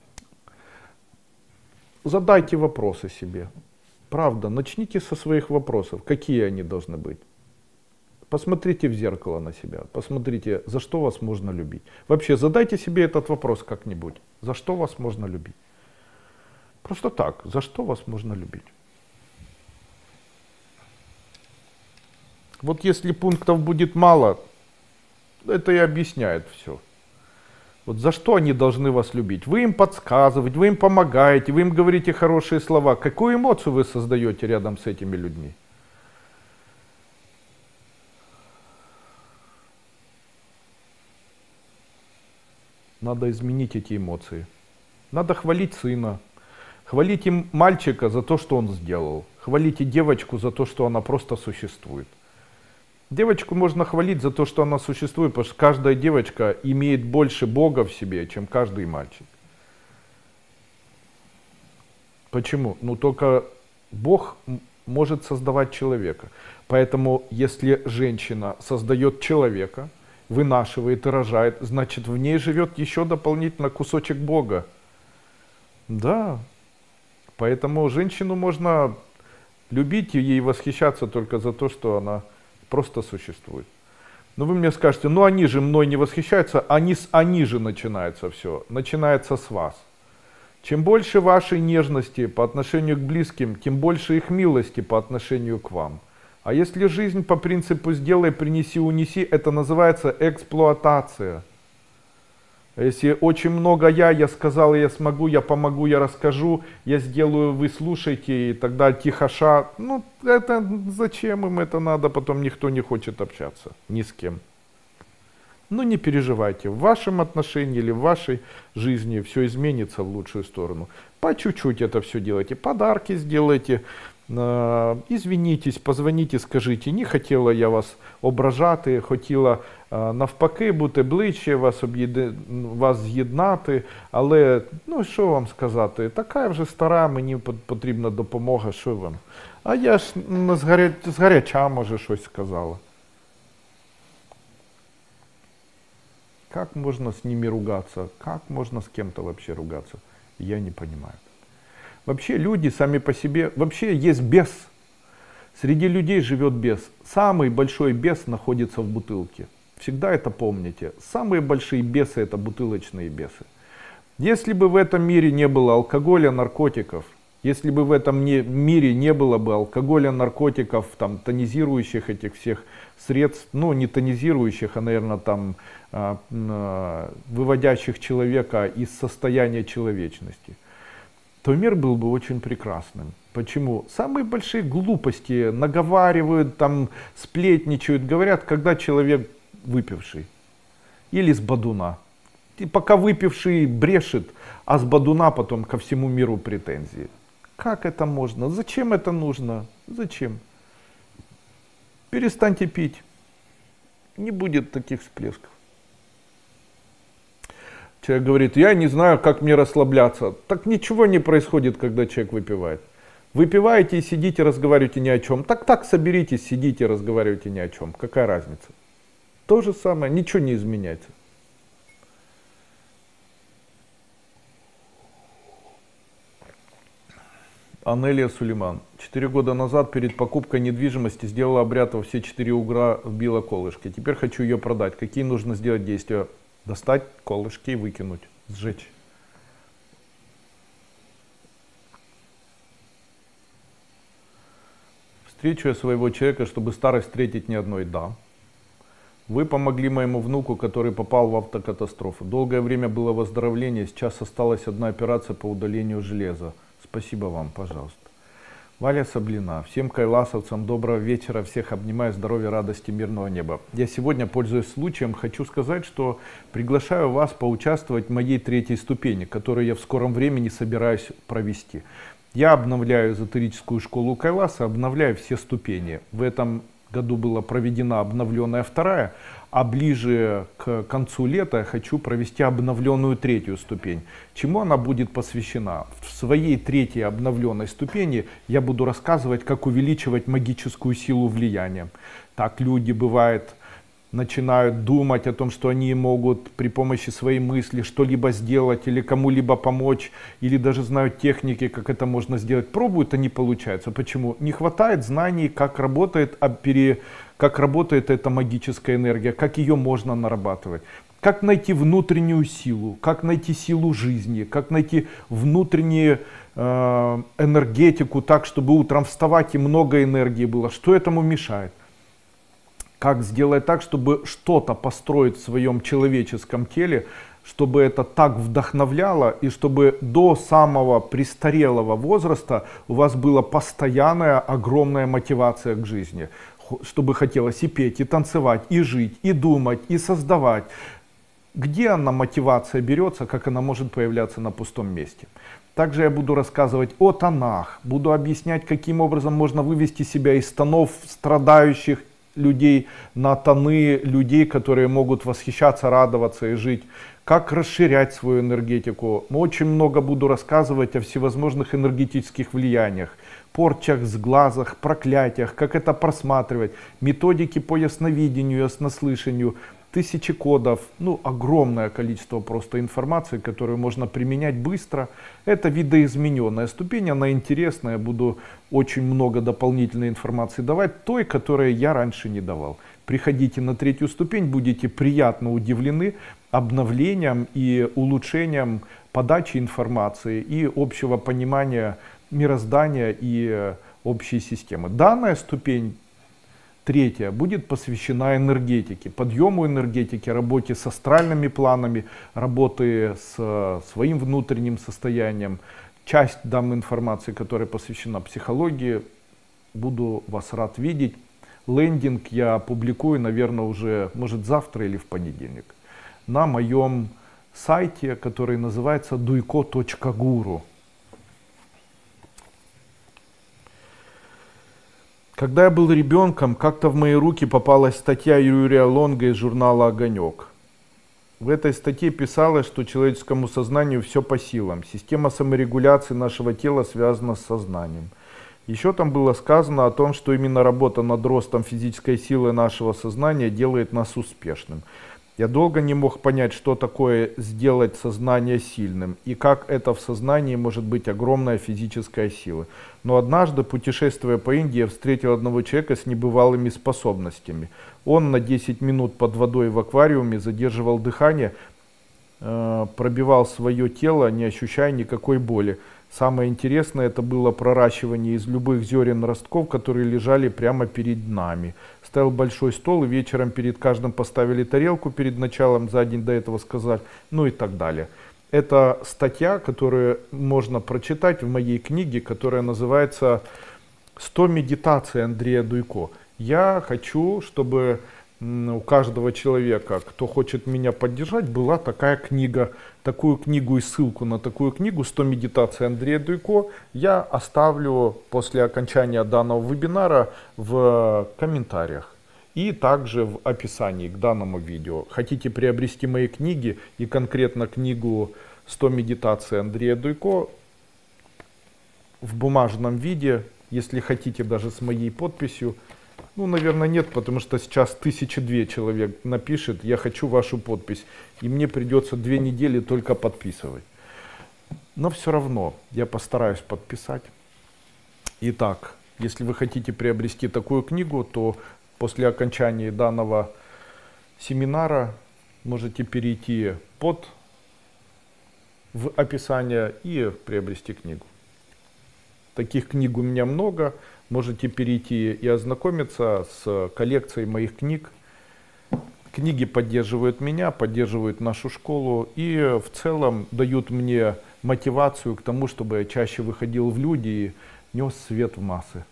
Задайте вопросы себе. Правда, начните со своих вопросов. Какие они должны быть? Посмотрите в зеркало на себя. Посмотрите, за что вас можно любить. Вообще, задайте себе этот вопрос как-нибудь. За что вас можно любить? Просто так. За что вас можно любить? Вот если пунктов будет мало, это и объясняет все. Вот за что они должны вас любить? Вы им подсказываете, вы им помогаете, вы им говорите хорошие слова. Какую эмоцию вы создаете рядом с этими людьми? Надо изменить эти эмоции. Надо хвалить сына. Хвалите мальчика за то, что он сделал. Хвалите девочку за то, что она просто существует. Девочку можно хвалить за то, что она существует, потому что каждая девочка имеет больше Бога в себе, чем каждый мальчик. Почему? Ну только Бог может создавать человека. Поэтому если женщина создает человека, вынашивает и рожает, значит в ней живет еще дополнительно кусочек Бога. Да. Поэтому женщину можно любить и ей восхищаться только за то, что она просто существует. Но вы мне скажете, ну они же мной не восхищаются, они же начинается все. Начинается с вас. Чем больше вашей нежности по отношению к близким, тем больше их милости по отношению к вам. А если жизнь по принципу «сделай, принеси, унеси», это называется эксплуатация. Если очень много я сказал, я смогу, я помогу, я расскажу, я сделаю, вы слушайте, и тогда тихоша. Ну, это зачем им это надо, потом никто не хочет общаться, ни с кем. Ну, не переживайте, в вашем отношении или в вашей жизни все изменится в лучшую сторону. По чуть-чуть это все делайте, подарки сделайте, извинитесь, позвоните, скажите, не хотела я вас ображати, хотіла навпаки бути ближче, вас з'єднати, але, ну що вам сказати, така вже стара, мені потрібна допомога, що вам? А я ж згаряча, може, щось сказала. Как можно с ними ругаться? Как можно с кем-то вообще ругаться? Я не понимаю. Вообще люди сами по себе, вообще есть бес. Среди людей живет бес. Самый большой бес находится в бутылке. Всегда это помните. Самые большие бесы это бутылочные бесы. Если бы в этом мире не было алкоголя, наркотиков, если бы в этом мире не было бы алкоголя, наркотиков, там, тонизирующих этих всех средств, ну не тонизирующих, а наверное там выводящих человека из состояния человечности, то мир был бы очень прекрасным. Почему? Самые большие глупости наговаривают, там, сплетничают, говорят, когда человек выпивший или с бадуна. И пока выпивший брешет, а с бадуна потом ко всему миру претензии. Как это можно? Зачем это нужно? Зачем? Перестаньте пить. Не будет таких всплесков. Человек говорит, я не знаю, как мне расслабляться. Так ничего не происходит, когда человек выпивает. Выпиваете и сидите, разговариваете ни о чем. Так соберитесь, сидите, разговариваете ни о чем. Какая разница? То же самое, ничего не изменяется. Анелия Сулейман. 4 года назад перед покупкой недвижимости сделала обряд во все 4 угла, вбила колышки. Теперь хочу ее продать. Какие нужно сделать действия? Достать колышки и выкинуть, сжечь. Встречу я своего человека, чтобы старость встретить не одной. Да. Вы помогли моему внуку, который попал в автокатастрофу. Долгое время было выздоровление, сейчас осталась одна операция по удалению железа. Спасибо вам, пожалуйста. Валя Саблина. Всем кайласовцам доброго вечера. Всех обнимаю. Здоровья, радости, мирного неба. Я сегодня, пользуясь случаем, хочу сказать, что приглашаю вас поучаствовать в моей 3-й ступени, которую я в скором времени собираюсь провести. Я обновляю эзотерическую школу Кайласа, обновляю все ступени. В этом году была проведена обновленная 2-я, а ближе к концу лета я хочу провести обновленную 3-ю ступень. Чему она будет посвящена? В своей 3-й обновленной ступени я буду рассказывать, как увеличивать магическую силу влияния. Так люди, бывает, начинают думать о том, что они могут при помощи своей мысли что-либо сделать или кому-либо помочь, или даже знают техники, как это можно сделать. Пробуют, а не получается. Почему? Не хватает знаний, как работает эта магическая энергия, как ее можно нарабатывать. Как найти внутреннюю силу, как найти силу жизни, как найти внутреннюю энергетику так, чтобы утром вставать и много энергии было. Что этому мешает? как сделать так, чтобы что-то построить в своем человеческом теле, чтобы это так вдохновляло, и чтобы до самого престарелого возраста у вас была постоянная огромная мотивация к жизни. Чтобы хотелось и петь, и танцевать, и жить, и думать, и создавать. Где она, мотивация, берется, как она может появляться на пустом месте. Также я буду рассказывать о тонах, буду объяснять, каким образом можно вывести себя из тонов страдающих людей на тоны людей, которые могут восхищаться, радоваться и жить. Как расширять свою энергетику. Очень много буду рассказывать о всевозможных энергетических влияниях, порчах, сглазах, проклятиях, как это просматривать, методики по ясновидению, яснослышанию, тысячи кодов, ну огромное количество просто информации, которую можно применять быстро. Это видоизмененная ступень, она интересная, буду очень много дополнительной информации давать, той, которой я раньше не давал. Приходите на 3-ю ступень, будете приятно удивлены обновлением и улучшением подачи информации и общего понимания мироздания и общей системы. Данная ступень, 3-я, будет посвящена энергетике, подъему энергетики, работе с астральными планами, работы с своим внутренним состоянием. Часть дам информации, которая посвящена психологии. Буду вас рад видеть. Лендинг я опубликую, наверное, уже, может, завтра или в понедельник. На моем сайте, который называется duiko.guru. Когда я был ребенком, как-то в мои руки попалась статья Юрия Лонга из журнала «Огонек». В этой статье писалось, что человеческому сознанию все по силам. Система саморегуляции нашего тела связана с сознанием. Еще там было сказано о том, что именно работа над ростом физической силы нашего сознания делает нас успешным. Я долго не мог понять, что такое сделать сознание сильным и как это в сознании может быть огромная физическая сила. Но однажды, путешествуя по Индии, я встретил одного человека с небывалыми способностями. Он на 10 минут под водой в аквариуме задерживал дыхание, пробивал свое тело, не ощущая никакой боли. Самое интересное, это было проращивание из любых зерен ростков, которые лежали прямо перед нами. Стоял большой стол, и вечером перед каждым поставили тарелку перед началом, за день до этого сказать, ну и так далее. Это статья, которую можно прочитать в моей книге, которая называется «100 медитаций Андрея Дуйко». Я хочу, чтобы у каждого человека, кто хочет меня поддержать, была такая книга. Такую книгу и ссылку на такую книгу «100 медитаций Андрея Дуйко» я оставлю после окончания данного вебинара в комментариях и также в описании к данному видео. Хотите приобрести мои книги и конкретно книгу «100 медитаций Андрея Дуйко» в бумажном виде, если хотите даже с моей подписью. Ну, наверное, нет, потому что сейчас 1002 человек напишет, я хочу вашу подпись, и мне придется 2 недели только подписывать. Но все равно я постараюсь подписать. Итак, если вы хотите приобрести такую книгу, то после окончания данного семинара можете перейти в описание и приобрести книгу. Таких книг у меня много. Можете перейти и ознакомиться с коллекцией моих книг. Книги поддерживают меня, поддерживают нашу школу и в целом дают мне мотивацию к тому, чтобы я чаще выходил в люди и нес свет в массы.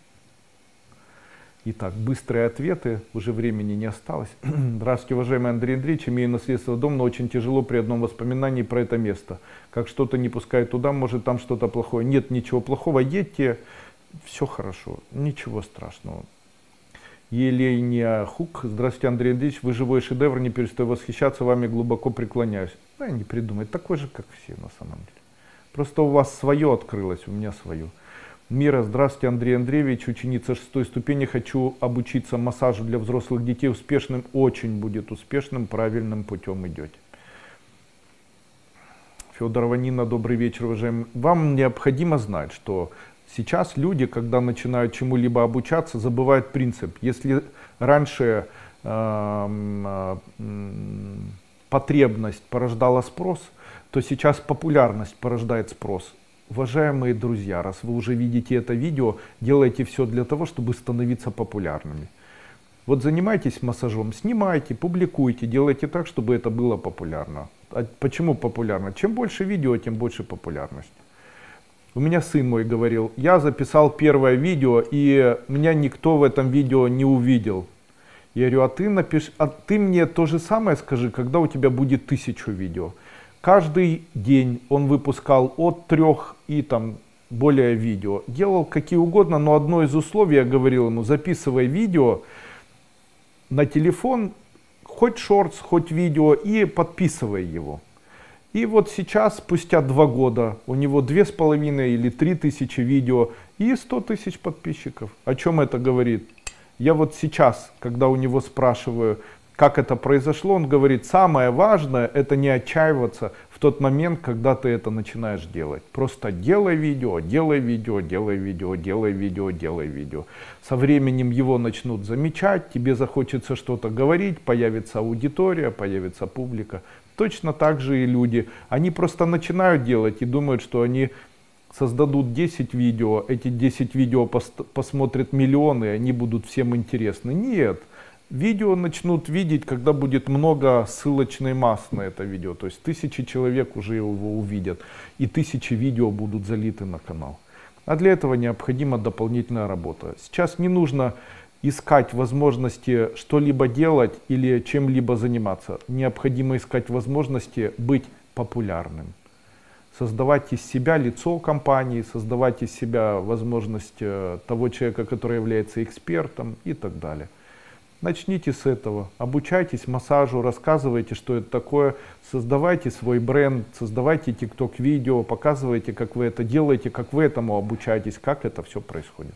Итак, быстрые ответы, уже времени не осталось. Здравствуйте, уважаемый Андрей Андреевич, имею наследство дом, но очень тяжело при одном воспоминании про это место. Как что-то не пускает туда, может там что-то плохое. Нет ничего плохого, едьте, все хорошо, ничего страшного. Еления Хук, здравствуйте, Андрей Андреевич, вы живой шедевр, не перестаю восхищаться вами, глубоко преклоняюсь. Да, не придумай, такой же, как все на самом деле. Просто у вас свое открылось, у меня свое. Мира, здравствуйте, Андрей Андреевич, ученица 6-й ступени, хочу обучиться массажу для взрослых детей успешным, очень будет успешным, правильным путем идете. Федорова Нина, добрый вечер, уважаемый. Вам необходимо знать, что сейчас люди, когда начинают чему-либо обучаться, забывают принцип. Если раньше потребность порождала спрос, то сейчас популярность порождает спрос. Уважаемые друзья, раз вы уже видите это видео, делайте все для того, чтобы становиться популярными. Вот занимайтесь массажом, снимайте, публикуйте, делайте так, чтобы это было популярно. А почему популярно? Чем больше видео, тем больше популярность. У меня сын мой говорил, я записал первое видео, и меня никто в этом видео не увидел. Я говорю, а ты мне то же самое скажи, когда у тебя будет 1000 видео. Каждый день он выпускал от 3 и там более видео. Делал какие угодно, но одно из условий, я говорил ему, записывай видео на телефон, хоть шортс, хоть видео, и подписывай его. И вот сейчас, спустя 2 года, у него 2500 или 3000 видео и 100 000 подписчиков. О чем это говорит? Я вот сейчас, когда у него спрашиваю, как это произошло, он говорит, самое важное это не отчаиваться в тот момент, когда ты это начинаешь делать. Просто делай видео, делай видео, делай видео, делай видео, делай видео. Со временем его начнут замечать, тебе захочется что-то говорить, появится аудитория, появится публика. Точно так же и люди. Они просто начинают делать и думают, что они создадут 10 видео, эти 10 видео посмотрят миллионы, и они будут всем интересны. Нет. Видео начнут видеть, когда будет много ссылочной массы на это видео. То есть 1000 человек уже его увидят. И 1000 видео будут залиты на канал. А для этого необходима дополнительная работа. Сейчас не нужно искать возможности что-либо делать или чем-либо заниматься. Необходимо искать возможности быть популярным. Создавать из себя лицо компании, создавать из себя возможность того человека, который является экспертом и так далее. Начните с этого, обучайтесь массажу, рассказывайте, что это такое, создавайте свой бренд, создавайте TikTok видео, показывайте, как вы это делаете, как вы этому обучаетесь, как это все происходит.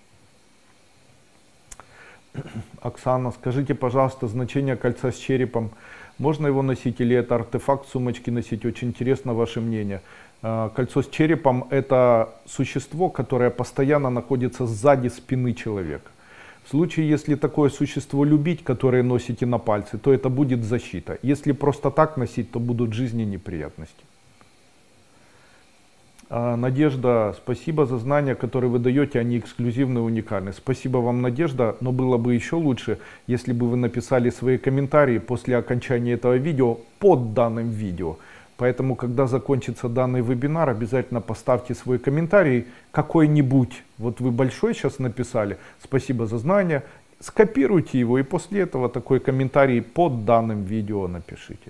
Оксана, скажите, пожалуйста, значение кольца с черепом. Можно его носить или это артефакт в сумочке носить? Очень интересно ваше мнение. Кольцо с черепом — это существо, которое постоянно находится сзади спины человека. В случае, если такое существо любить, которое носите на пальце, то это будет защита. Если просто так носить, то будут в жизни неприятности. Надежда, спасибо за знания, которые вы даете, они эксклюзивны и уникальны. Спасибо вам, Надежда, но было бы еще лучше, если бы вы написали свои комментарии после окончания этого видео под данным видео. Поэтому, когда закончится данный вебинар, обязательно поставьте свой комментарий какой-нибудь. Вот вы большой сейчас написали, спасибо за знания, скопируйте его и после этого такой комментарий под данным видео напишите.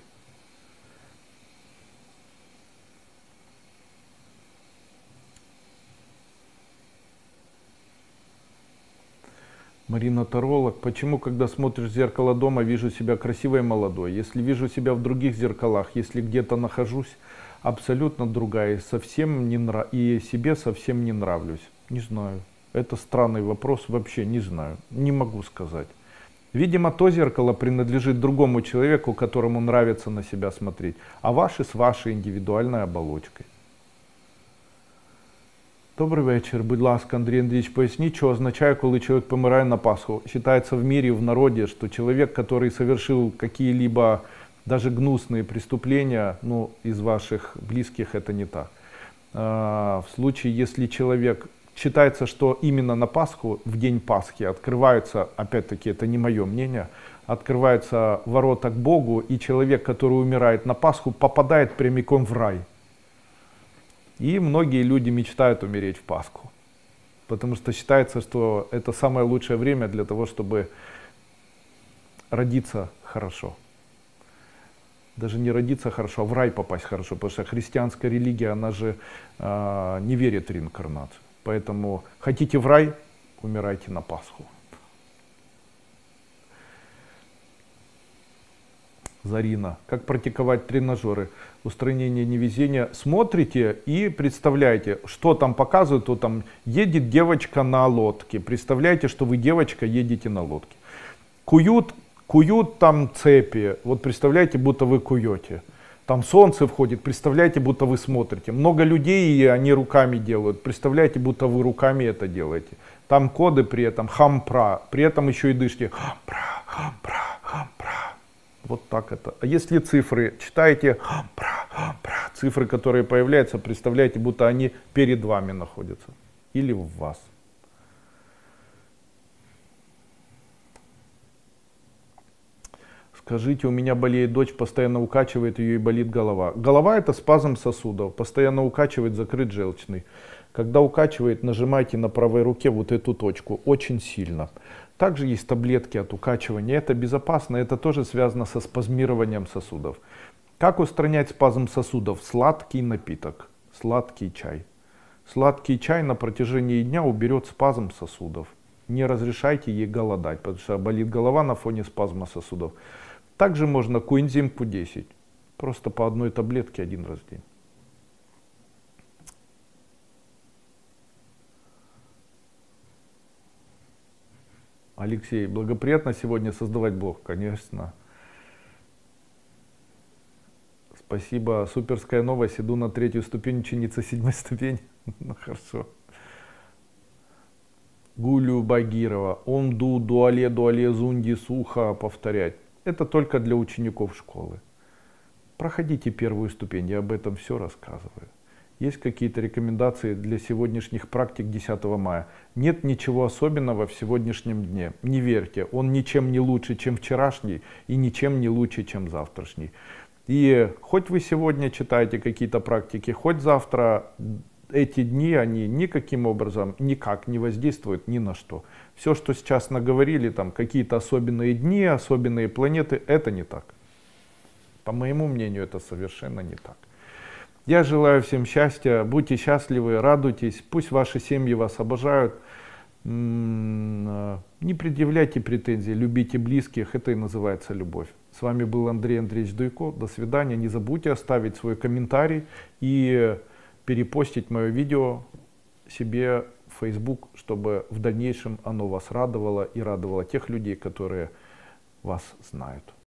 Марина Таролог. Почему, когда смотришь в зеркало дома, вижу себя красивой и молодой? Если вижу себя в других зеркалах, если где-то нахожусь, абсолютно другая. Совсем не и себе совсем не нравлюсь. Не знаю. Это странный вопрос, вообще не знаю. Не могу сказать. Видимо, то зеркало принадлежит другому человеку, которому нравится на себя смотреть. А ваше с вашей индивидуальной оболочкой. Добрий вечір. Будь ласка, Андрій Андрійович, поясніть, що означає, коли человек помирает на Пасху. Считается в мире, в народе, что человек, который совершил какие-либо даже гнусные преступления, ну, из ваших близких это не так. В случае, если человек, считается, что именно на Пасху, в день Пасхи, открываются, опять-таки, это не мое мнение, открываются ворота к Богу, и человек, который умирает на Пасху, попадает прямиком в рай. И многие люди мечтают умереть в Пасху, потому что считается, что это самое лучшее время для того, чтобы родиться хорошо. Даже не родиться хорошо, а в рай попасть хорошо, потому что христианская религия, она же не верит в реинкарнацию. Поэтому хотите в рай, умирайте на Пасху. Зарина. Как практиковать тренажеры? Устранение невезения. Смотрите и представляете, что там показывают. То там едет девочка на лодке. Представляете, что вы, девочка, едете на лодке. Куют там цепи. Вот представляете, будто вы куете. Там солнце входит. Представляете, будто вы смотрите. Много людей, и они руками делают. Представляете, будто вы руками это делаете. Там коды при этом хампра. При этом еще и дышите. Хампра, хампра, хампра. Вот так это. А если цифры читаете, цифры, которые появляются, представляете, будто они перед вами находятся. Или в вас. Скажите, у меня болеет дочь, постоянно укачивает ее и болит голова. Голова — это спазм сосудов, постоянно укачивает, закрыт желчный. Когда укачивает, нажимайте на правой руке вот эту точку очень сильно. Также есть таблетки от укачивания, это безопасно, это тоже связано со спазмированием сосудов. Как устранять спазм сосудов? Сладкий напиток, сладкий чай. Сладкий чай на протяжении дня уберет спазм сосудов. Не разрешайте ей голодать, потому что болит голова на фоне спазма сосудов. Также можно коэнзим Q10. Просто по одной таблетке один раз в день. Алексей, благоприятно сегодня создавать блог? Конечно. Спасибо. Суперская новость. Иду на 3-ю ступень, ученица 7-й ступени. Ну хорошо. Гулю Багирова. Онду, дуале, дуале, зунди, суха повторять. Это только для учеников школы. Проходите 1-ю ступень, я об этом все рассказываю. Есть какие-то рекомендации для сегодняшних практик 10 мая? Нет ничего особенного в сегодняшнем дне. Не верьте, он ничем не лучше, чем вчерашний, и ничем не лучше, чем завтрашний. И хоть вы сегодня читаете какие-то практики, хоть завтра, эти дни, они никаким образом никак не воздействуют ни на что. Все, что сейчас наговорили, там какие-то особенные дни, особенные планеты, это не так. По моему мнению, это совершенно не так. Я желаю всем счастья, будьте счастливы, радуйтесь, пусть ваши семьи вас обожают. Не предъявляйте претензий, любите близких, это и называется любовь. С вами был Андрей Андреевич Дуйко, до свидания. Не забудьте оставить свой комментарий и перепостить мое видео себе в Facebook, чтобы в дальнейшем оно вас радовало и радовало тех людей, которые вас знают.